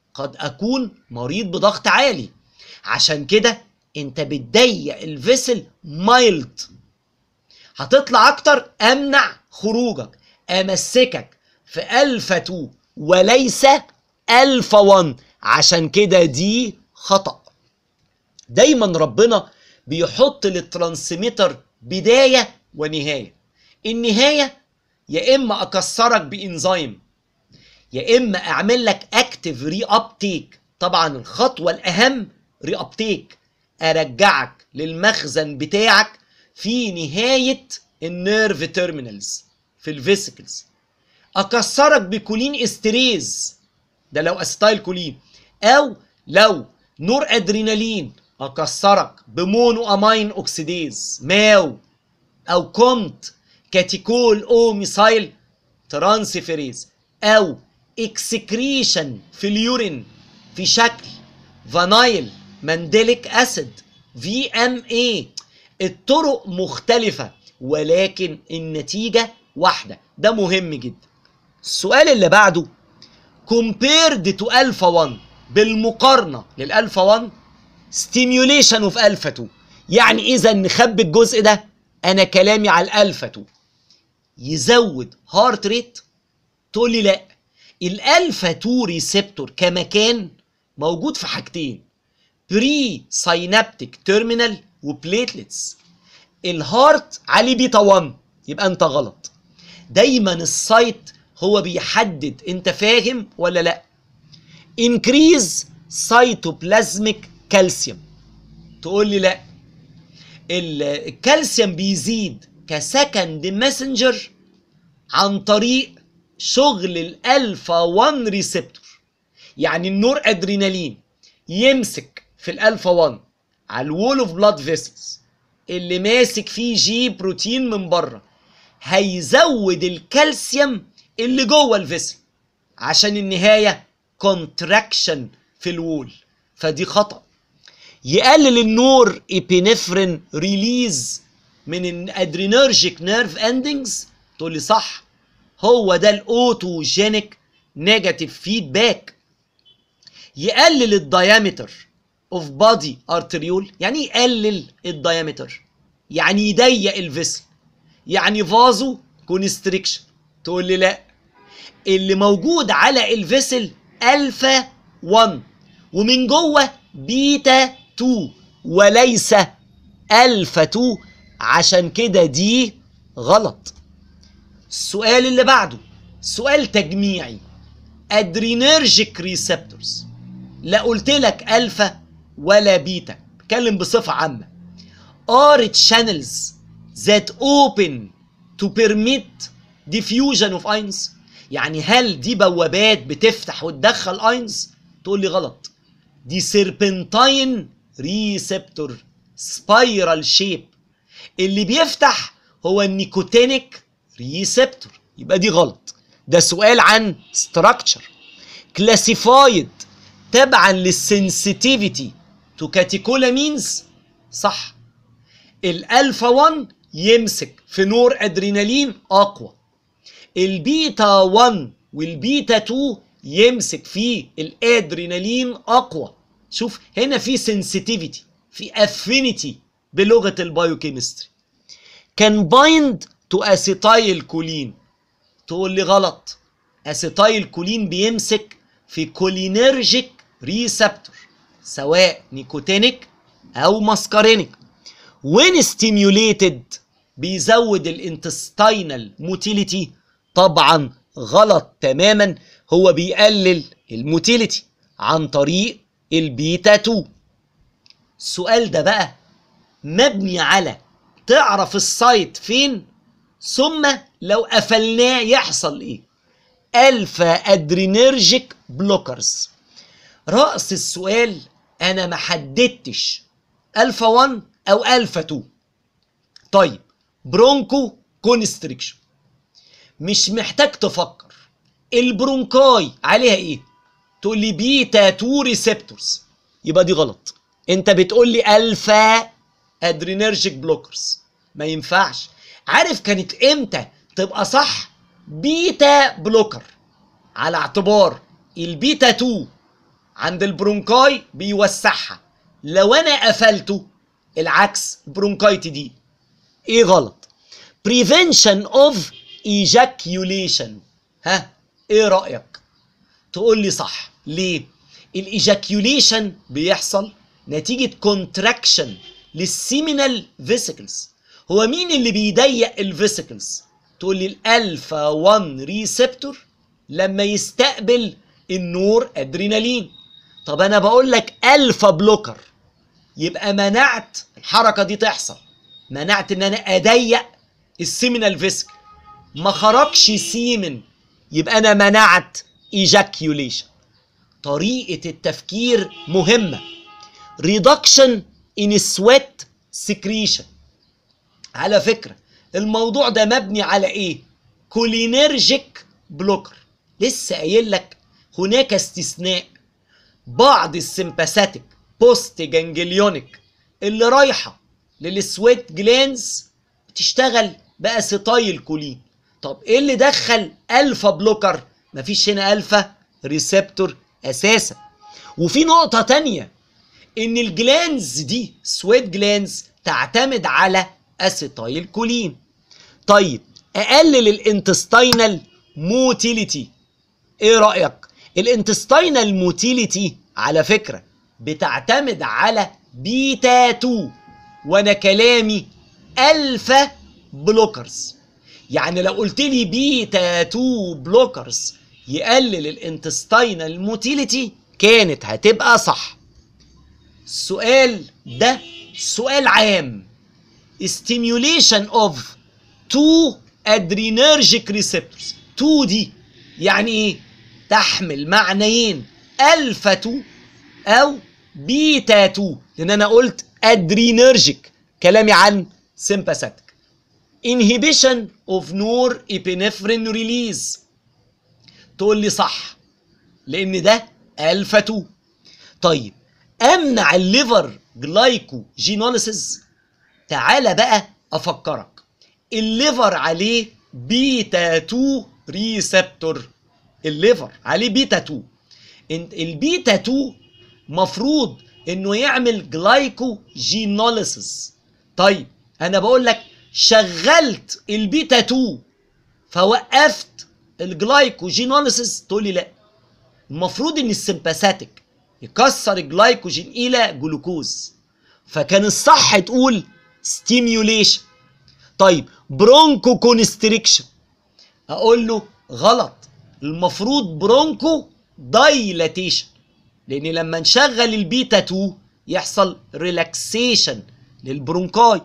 قد اكون مريض بضغط عالي. عشان كده انت بتضيق الفيسل مايلد. هتطلع اكتر، امنع خروجك، امسكك في الفا 2 وليس الفا 1. عشان كده دي خطأ. دايما ربنا بيحط للترانسميتر بداية ونهاية. النهاية يا اما اكسرك بانزيم، يا اما اعمل لك اكتيف ري ابتيك. طبعا الخطوة الاهم ري ابتيك، ارجعك للمخزن بتاعك في نهاية النيرف تيرمينالز في الفيسيكلز. اكسرك بكولين استريز، ده لو اسيتايل كولين، او لو نور ادرينالين اكسرك بمونو امين اوكسيديز ماو، او كومت كاتيكول او ميثايل ترانسفيريز، او اكسكريشن في اليورين في شكل فانايل مانديليك اسيد في ام اي. الطرق مختلفة ولكن النتيجة واحدة. ده مهم جدا. السؤال اللي بعده compared to alpha 1، بالمقارنة للالفا 1 stimulation of alpha 2. يعني اذا نخبي الجزء ده، انا كلامي على الالفا 2 يزود هارت ريت. تقول لي لا، الالفا 2 ريسبتور كمكان موجود في حاجتين، بري ساينابتيك تيرمينال وبليتلتس. الهارت عليه بيتا 1، يبقى انت غلط. دايما السايت هو بيحدد انت فاهم ولا لا. انكريز سايتوبلازميك كالسيوم. تقول لي لا، الكالسيوم بيزيد كسكند ماسنجر عن طريق شغل الالفا 1 ريسبتور. يعني النور ادرينالين يمسك في الالفا 1 على الوول اوف بلاد فيسلز اللي ماسك فيه جي بروتين من بره، هيزود الكالسيوم اللي جوه الفيسل عشان النهايه كونتراكشن في الوول. فدي خطأ. يقلل النور ابينفرين ريليز من الادرينرجيك نيرف اندنجز. تقول لي صح، هو ده الاوتوجينيك نيجاتيف فيدباك. يقلل الدايمتر اوف بادي ارتريول. يعني يقلل الدايمتر، يعني يضيق الفيسل، يعني فازو كونستريكشن. تقول لي لا، اللي موجود على الفيسل الفا 1 ومن جوه بيتا 2 وليس الفا 2. عشان كده دي غلط. السؤال اللي بعده سؤال تجميعي. ادرينرجيك ريسبتورز، لا قلت لك الفا ولا بيتا، بتكلم بصفه عامه. are channels that open to permit diffusion of ions. يعني هل دي بوابات بتفتح وتدخل اينز؟ تقول لي غلط، دي سيربنتاين ريسبتور سبايرال شيب. اللي بيفتح هو النيكوتينيك ريسبتور، يبقى دي غلط. ده سؤال عن ستراكشر كلاسيفايد تبعا للسنسيتيفيتي تو كاتيكولامينز. صح، الالفا 1 يمسك في نور ادرينالين اقوى، البيتا 1 والبيتا 2 يمسك في الادرينالين اقوى. شوف هنا في سنسيتيفيتي، في افينيتي بلغه البايوكيمستري. كان بايند تو اسيتايل كولين. تقول لي غلط، اسيتايل كولين بيمسك في كولينرجيك ريسبتور سواء نيكوتينيك او ماسكارينيك. وين ستيميوليتد بيزود الانتستينال موتيليتي. طبعا غلط تماما، هو بيقلل الموتيليتي عن طريق البيتا 2. السؤال ده بقى مبني على تعرف السايت فين، ثم لو قفلناه يحصل ايه. الفا ادرينرجيك بلوكرز. رأس السؤال انا ما حددتش الفا 1 او الفا 2. طيب برونكو كونستريكشن، مش محتاج تفكر. البرونكاي عليها ايه؟ تقول لي بيتا 2 ريسبتورز، يبقى دي غلط. انت بتقول لي الفا ادرينرجيك بلوكرز، ما ينفعش. عارف كانت امتى تبقى صح؟ بيتا بلوكر، على اعتبار البيتا 2 عند البرونكاي بيوسعها. لو انا قفلته العكس، البرونكاي تضيق. ايه غلط؟ prevention of ejaculation. ها ايه رأيك؟ تقول لي صح. ليه؟ الايجاكيوليشن بيحصل نتيجة كونتراكشن للسيمينال فيسيكلز. هو مين اللي بيضيق الفيسيكلز؟ تقول لي الالفا 1 ريسبتور لما يستقبل النور ادرينالين. طب انا بقول لك الفا بلوكر، يبقى منعت الحركة دي تحصل، منعت ان انا اضيق السيمينال فيسيكل، ما خرجش سيمن، يبقى انا منعت ejaculation. طريقة التفكير مهمة. reduction in sweat secretion. على فكرة الموضوع ده مبني على ايه؟ كولينرجيك بلوكر. لسه قايل لك هناك استثناء، بعض السمباثيك بوست جانجليونيك اللي رايحة للسويت جلانز بتشتغل بأسيتايل كولين. طب ايه اللي دخل الفا بلوكر؟ مفيش هنا الفا ريسبتور اساسا. وفي نقطة تانية، ان الجلانز دي سويت جلانز تعتمد على اسيتايل كولين. طيب اقلل الانتستينال موتيليتي. ايه رأيك؟ الانتستينال موتيليتي على فكرة بتعتمد على بيتا 2، وانا كلامي الفا بلوكرز. يعني لو قلت لي بيتا 2 بلوكرز يقلل الانتستينال موتيليتي كانت هتبقى صح. السؤال ده سؤال عام. stimulation of 2 adrenergic receptors. 2 دي يعني ايه؟ تحمل معنيين، الفا 2 او بيتا 2، لان انا قلت adrenergic كلامي عن sympathetic. inhibition of norepinephrine release. تقول لي صح لان ده الفا 2. طيب امنع الليفر جلايكوجينوليسيس. تعالى بقى افكرك، الليفر عليه بيتا 2 ريسبتور. الليفر عليه بيتا 2. البيتا 2 مفروض انه يعمل جلايكوجينوليسيس. طيب انا بقول لك شغلت البيتا 2 فوقفت الجلايكوجينوليسيس، تقول لي لا، المفروض ان السمباثيك يكسر الجلايكوجين الى جلوكوز، فكان الصح تقول ستيميوليشن. طيب برونكو كونستريكشن، اقول له غلط، المفروض برونكو دايلاتيشن، لان لما نشغل البيتا 2 يحصل ريلاكسيشن للبرونكاي.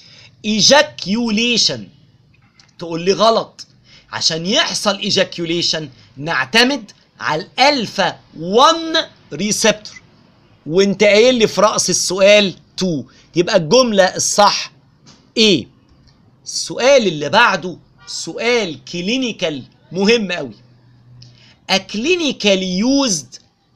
ايجاكيوليشن، تقول لي غلط، عشان يحصل ايجاكيوليشن نعتمد على الالفا 1 ريسبتور، وانت قايل لي في رأس السؤال 2، يبقى الجملة الصح ايه. السؤال اللي بعده سؤال كلينيكال مهم قوي. A clinically used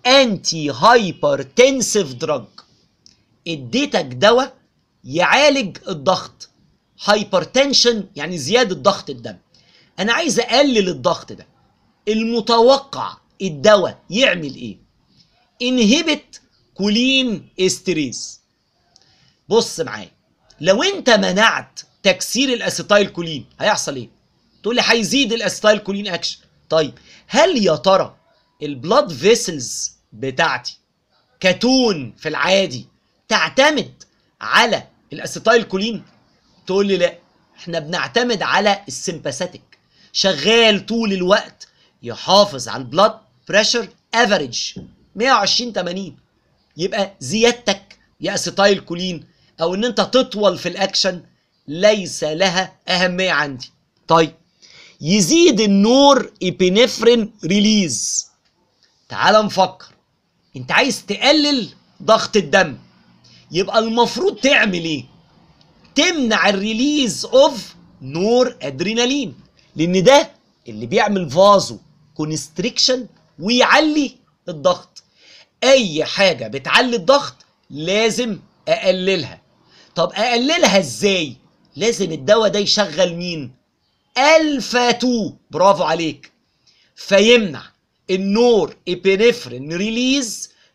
anti-hypertensive drug. اديتك دواء يعالج الضغط، hypertension يعني زيادة ضغط الدم، انا عايز اقلل الضغط ده، المتوقع الدواء يعمل ايه؟ inhibit كولين استريز. بص معايا، لو انت منعت تكسير الاسيتايل كولين هيحصل ايه؟ تقول لي هيزيد الاسيتايل كولين اكشن. طيب هل يا ترى البلاد فيسلز بتاعتي كتون في العادي تعتمد على الاسيتايل كولين؟ تقول لي لا، احنا بنعتمد على السمباثيك، شغال طول الوقت يحافظ على البلاد بريشر افريج 120/80. يبقى زيادتك يا اسيتايل كولين او ان انت تطول في الاكشن ليس لها اهميه عندي. طيب يزيد النور ابينفرين ريليز. تعال نفكر، انت عايز تقلل ضغط الدم، يبقى المفروض تعمل ايه؟ تمنع الريليز اوف نور ادرينالين، لان ده اللي بيعمل فازو كونستريكشن ويعلي الضغط. اي حاجه بتعلي الضغط لازم اقللها. طب اقللها ازاي؟ لازم الدواء ده يشغل مين؟ الفا 2. برافو عليك، فيمنع النور ابينفرين ريليز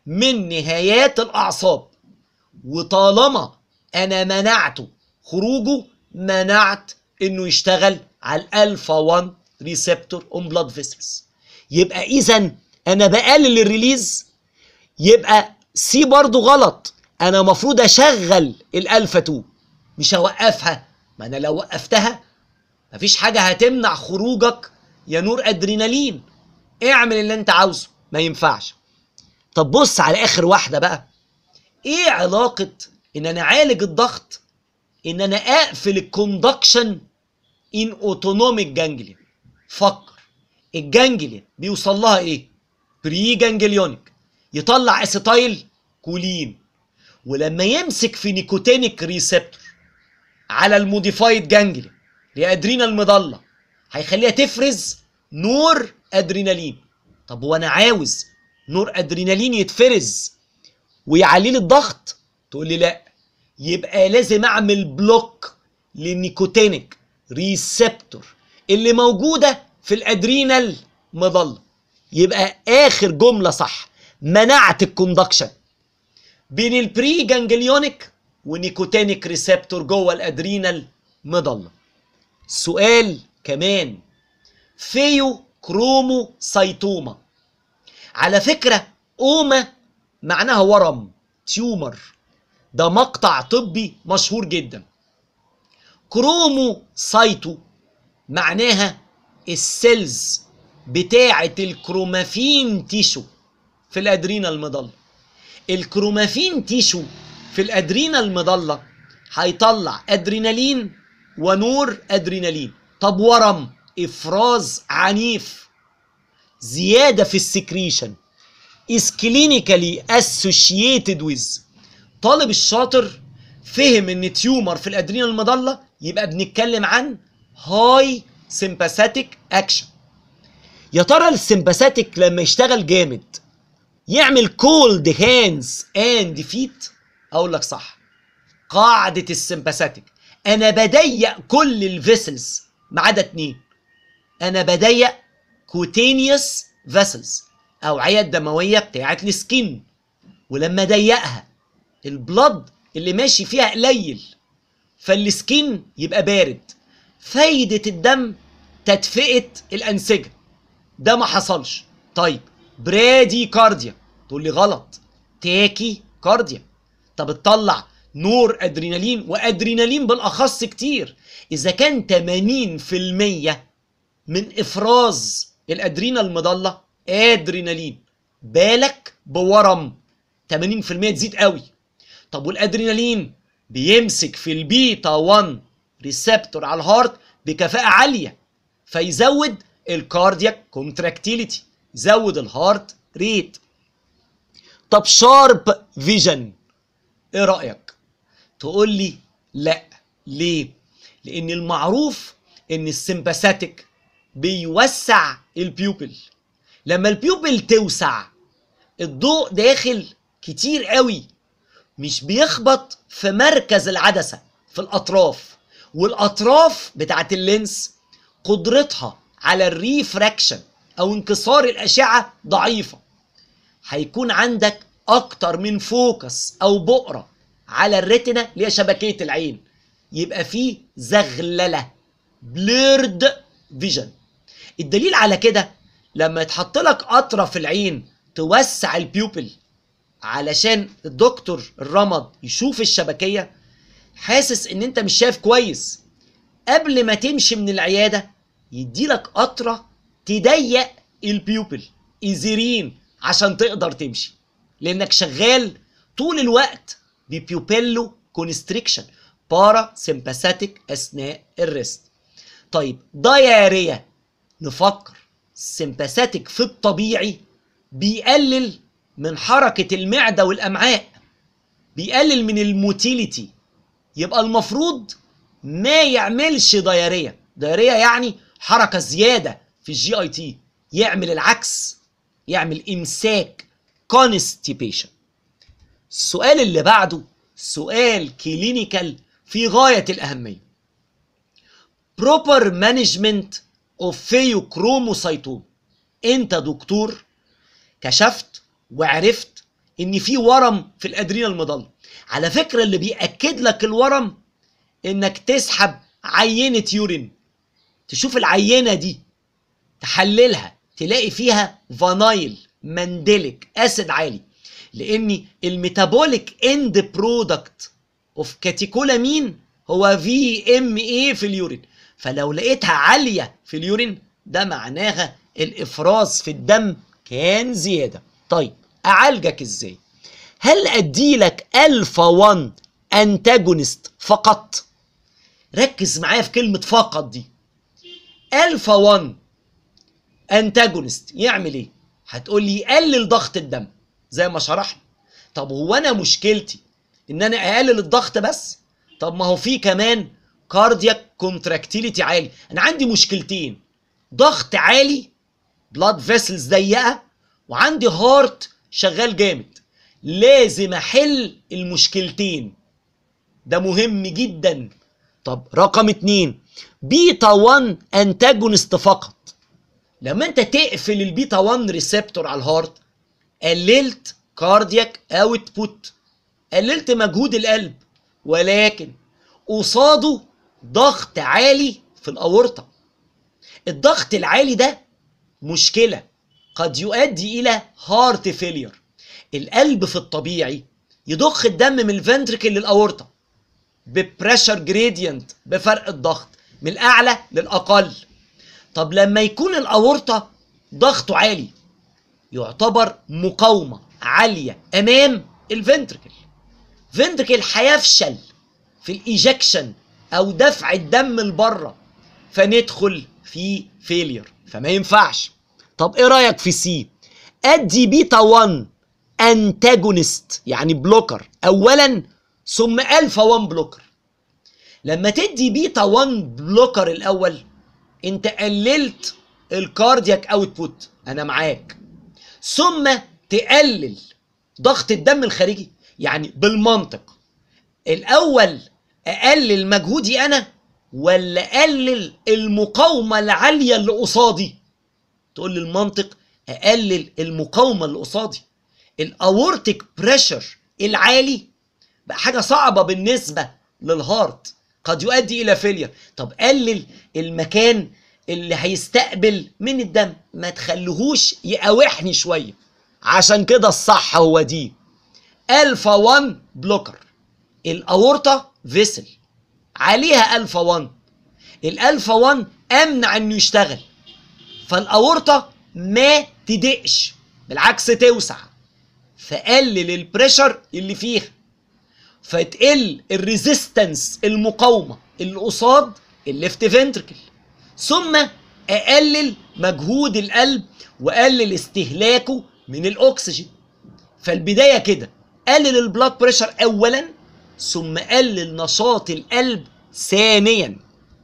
من نهايات الاعصاب، وطالما انا منعته خروجه منعت انه يشتغل على الالفا 1 ريسبتور اون بلاد فيسلز. يبقى اذا انا بقلل الريليز، يبقى سي برضو غلط. انا المفروض اشغل الالفا 2 مش هوقفها. ما انا لو وقفتها مفيش حاجه هتمنع خروجك يا نور ادرينالين. اعمل اللي انت عاوزه، ما ينفعش. طب بص على اخر واحده بقى. ايه علاقه ان انا اعالج الضغط ان انا اقفل الكوندكشن ان اوتونوميك جانجليون؟ فكر. الجانجليون بيوصل لها ايه؟ بري جانجليونيك، يطلع اسيتايل كولين، ولما يمسك في نيكوتينيك ريسبتور على الموديفايد جانجليون لادرينال مضله هيخليها تفرز نور ادرينالين. طب وانا عاوز نور ادرينالين يتفرز ويعلي لي الضغط؟ تقول لي لا، يبقى لازم اعمل بلوك للنيكوتينيك ريسبتور اللي موجوده في الادرينال مضله. يبقى اخر جمله صح، منعت الكوندكشن بين البري جانجليونيك ونيكوتينيك ريسبتور جوه الادرينال مضله. سؤال كمان، فيو كرومو سايتوما. على فكره اوما معناها ورم، تيومر، ده مقطع طبي مشهور جدا. كرومو سايتو معناها السيلز بتاعه الكرومافين تيشو في الادرينال مضله. الكرومافين تيشو في الادرينال مضله هيطلع ادرينالين ونور ادرينالين. طب ورم، افراز عنيف، زياده في السكريشن، is clinically associated with. طالب الشاطر فهم ان تيومر في الادرينال المضله، يبقى بنتكلم عن هاي سيمباثيك اكشن. يا ترى السيمباثيك لما يشتغل جامد يعمل كولد هاندز اند فيت؟ اقول لك صح. قاعده السيمباثيك انا بضيق كل الفيسلز ما عدا 2. انا بضيق كوتينيوس فيسلز، اوعيه الدمويه بتاعه السكين، ولما ضيقها البلد اللي ماشي فيها قليل فالسكين يبقى بارد. فايده الدم تدفئه الانسجه، ده ما حصلش. طيب برادي كارديا، تقول لي غلط، تاكي كارديا. طب تطلع نور ادرينالين وادرينالين بالاخص كتير. اذا كان 80% من افراز الادرينال المضله ادرينالين، بالك بورم 80% تزيد قوي. طب والادرينالين بيمسك في البيتا 1 ريسبتور على الهارت بكفاءه عاليه، فيزود الكاردياك كونتراكتيليتي، يزود الهارت ريت. طب شارب فيجن، ايه رايك؟ تقول لي لا. ليه؟ لان المعروف ان السمباثيك بيوسع البيوبل. لما البيوبل توسع الضوء داخل كتير قوي، مش بيخبط في مركز العدسه في الاطراف، والاطراف بتاعت اللينس قدرتها على الريفراكشن او انكسار الاشعه ضعيفه. هيكون عندك اكتر من فوكس او بؤره على الريتنا اللي هي شبكيه العين، يبقى فيه زغلله، بليرد فيجن. الدليل على كده لما يتحط لك قطره في العين توسع البيوبل علشان الدكتور الرمد يشوف الشبكيه، حاسس ان انت مش شايف كويس، قبل ما تمشي من العياده يديلك قطره تضيق البيوبل ايزيرين عشان تقدر تمشي، لانك شغال طول الوقت ببيوبيلو كونستريكشن بارا سيمباثيك اثناء الريست. طيب داياريا، نفكر. السيمباثيك في الطبيعي بيقلل من حركه المعده والامعاء، بيقلل من الموتيليتي، يبقى المفروض ما يعملش داياريا. داياريا يعني حركه زياده في الجي اي تي، يعمل العكس، يعمل امساك، كونستيبيشن. السؤال اللي بعده سؤال كلينيكال في غايه الاهميه. proper management of pheochromocytoma. انت دكتور كشفت وعرفت ان في ورم في الادرينال مضله. على فكره اللي بيأكد لك الورم انك تسحب عينه يورين، تشوف العينه دي تحللها تلاقي فيها فانايل مانديليك اسيد عالي، لان الميتابوليك اند برودكت اوف كاتيكولامين هو في ام اي في اليورين. فلو لقيتها عاليه في اليورين ده معناها الافراز في الدم كان زياده. طيب اعالجك ازاي؟ هل اديلك الفا 1 انتاجونست فقط؟ ركز معايا في كلمه فقط دي. الفا 1 انتاجونست يعمل ايه؟ هتقول لي يقلل ضغط الدم زي ما شرحنا. طب هو انا مشكلتي ان انا اقلل الضغط بس؟ طب ما هو في كمان كاردياك كونتراكتيليتي عالي. انا عندي مشكلتين، ضغط عالي بلاد فيسلز ضيقه، وعندي هارت شغال جامد. لازم احل المشكلتين، ده مهم جدا. طب رقم 2 بيتا 1 انتاجونست فقط. لما انت تقفل البيتا 1 ريسبتور على الهارت قللت كاردياك اوتبوت، قللت مجهود القلب، ولكن قصاده ضغط عالي في الاورطه. الضغط العالي ده مشكله قد يؤدي الى هارت فيلير. القلب في الطبيعي يضخ الدم من الفنتركل للاورطه ببريشر جريدينت، بفرق الضغط من الاعلى للاقل. طب لما يكون الاورطه ضغطه عالي يعتبر مقاومه عاليه امام الفنتركل، فنتركل هيفشل في الايجكشن او دفع الدم لبره، فندخل في فيلير، فما ينفعش. طب ايه رايك في سي؟ ادي بيتا 1 انتاجونست يعني بلوكر اولا، ثم الفا 1 بلوكر. لما تدي بيتا 1 بلوكر الاول انت قللت الكاردياك اوتبوت، انا معاك، ثم تقلل ضغط الدم الخارجي. يعني بالمنطق الاول اقلل مجهودي انا ولا اقلل المقاومه العاليه اللي قصادي؟ تقول لي المنطق اقلل المقاومه اللي قصادي. الاورتيك بريشر العالي بقى حاجه صعبه بالنسبه للهارت، قد يؤدي الى فيلير. طب قلل المكان اللي هيستقبل من الدم، ما تخليهوش يقاوحني شويه. عشان كده الصح هو دي الفا 1 بلوكر. الاورطه فيسل عليها الفا 1، الالفا 1 امنع انه يشتغل، فالاورطه ما تضيقش، بالعكس توسع، فقلل البريشر اللي فيها، فتقل الريزيستنس المقاومه اللي قصاد الليفت فنتركل، ثم اقلل مجهود القلب واقلل استهلاكه من الاكسجين. فالبدايه كده قلل البلاد بريشر اولا، ثم قلل نشاط القلب ثانيا.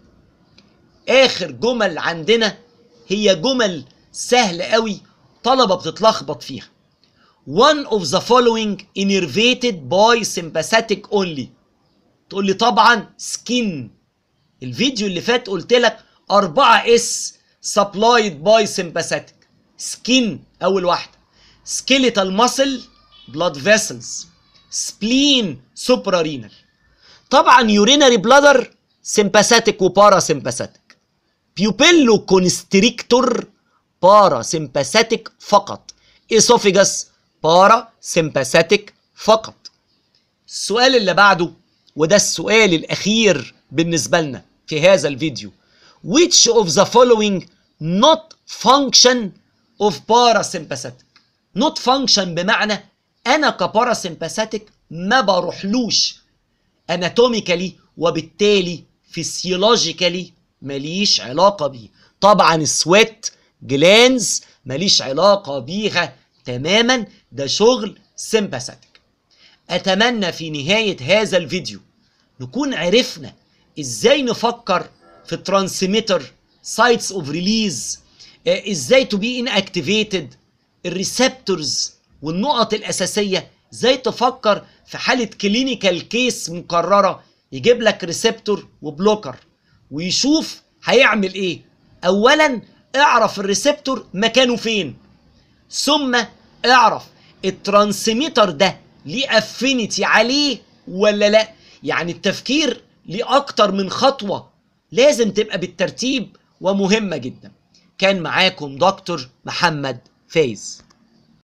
اخر جمل عندنا هي جمل سهله قوي طلبه بتتلخبط فيها. One of the following innervated by sympathetic only. تقول لي طبعا skin. الفيديو اللي فات قلت لك 4S supplied by sympathetic. skin اول واحده، skeletal muscle blood vessels، spleen suprarenal. طبعا urinary bladder sympathetic وباراسمباثيك، pupillo constrictor باراسمباثيك فقط، esophagus باراسمباثيك فقط. السؤال اللي بعده وده السؤال الأخير بالنسبة لنا في هذا الفيديو، which of the following not function of parasympathetic؟ not function بمعنى أنا كباراسمباثيك ما بروحلوش اناتوميكالي، وبالتالي فيسيولوجيكالي ماليش علاقة بيه. طبعا السويت جلانز ماليش علاقة بيها تماما، ده شغل سمباثيك. اتمنى في نهاية هذا الفيديو نكون عرفنا ازاي نفكر في الترانسميتر سايتس اوف ريليز، ازاي تو بي ان اكتيفيتد، الريسبتورز والنقط الاساسيه، ازاي تفكر في حاله كلينيكال كيس مكرره يجيب لك ريسبتور وبلوكر ويشوف هيعمل ايه. اولا اعرف الريسبتور مكانه فين، ثم اعرف الترانسميتر ده ليه افينيتي عليه ولا لا. يعني التفكير ليه اكتر من خطوة، لازم تبقى بالترتيب ومهمة جدا. كان معاكم دكتور محمد فايز.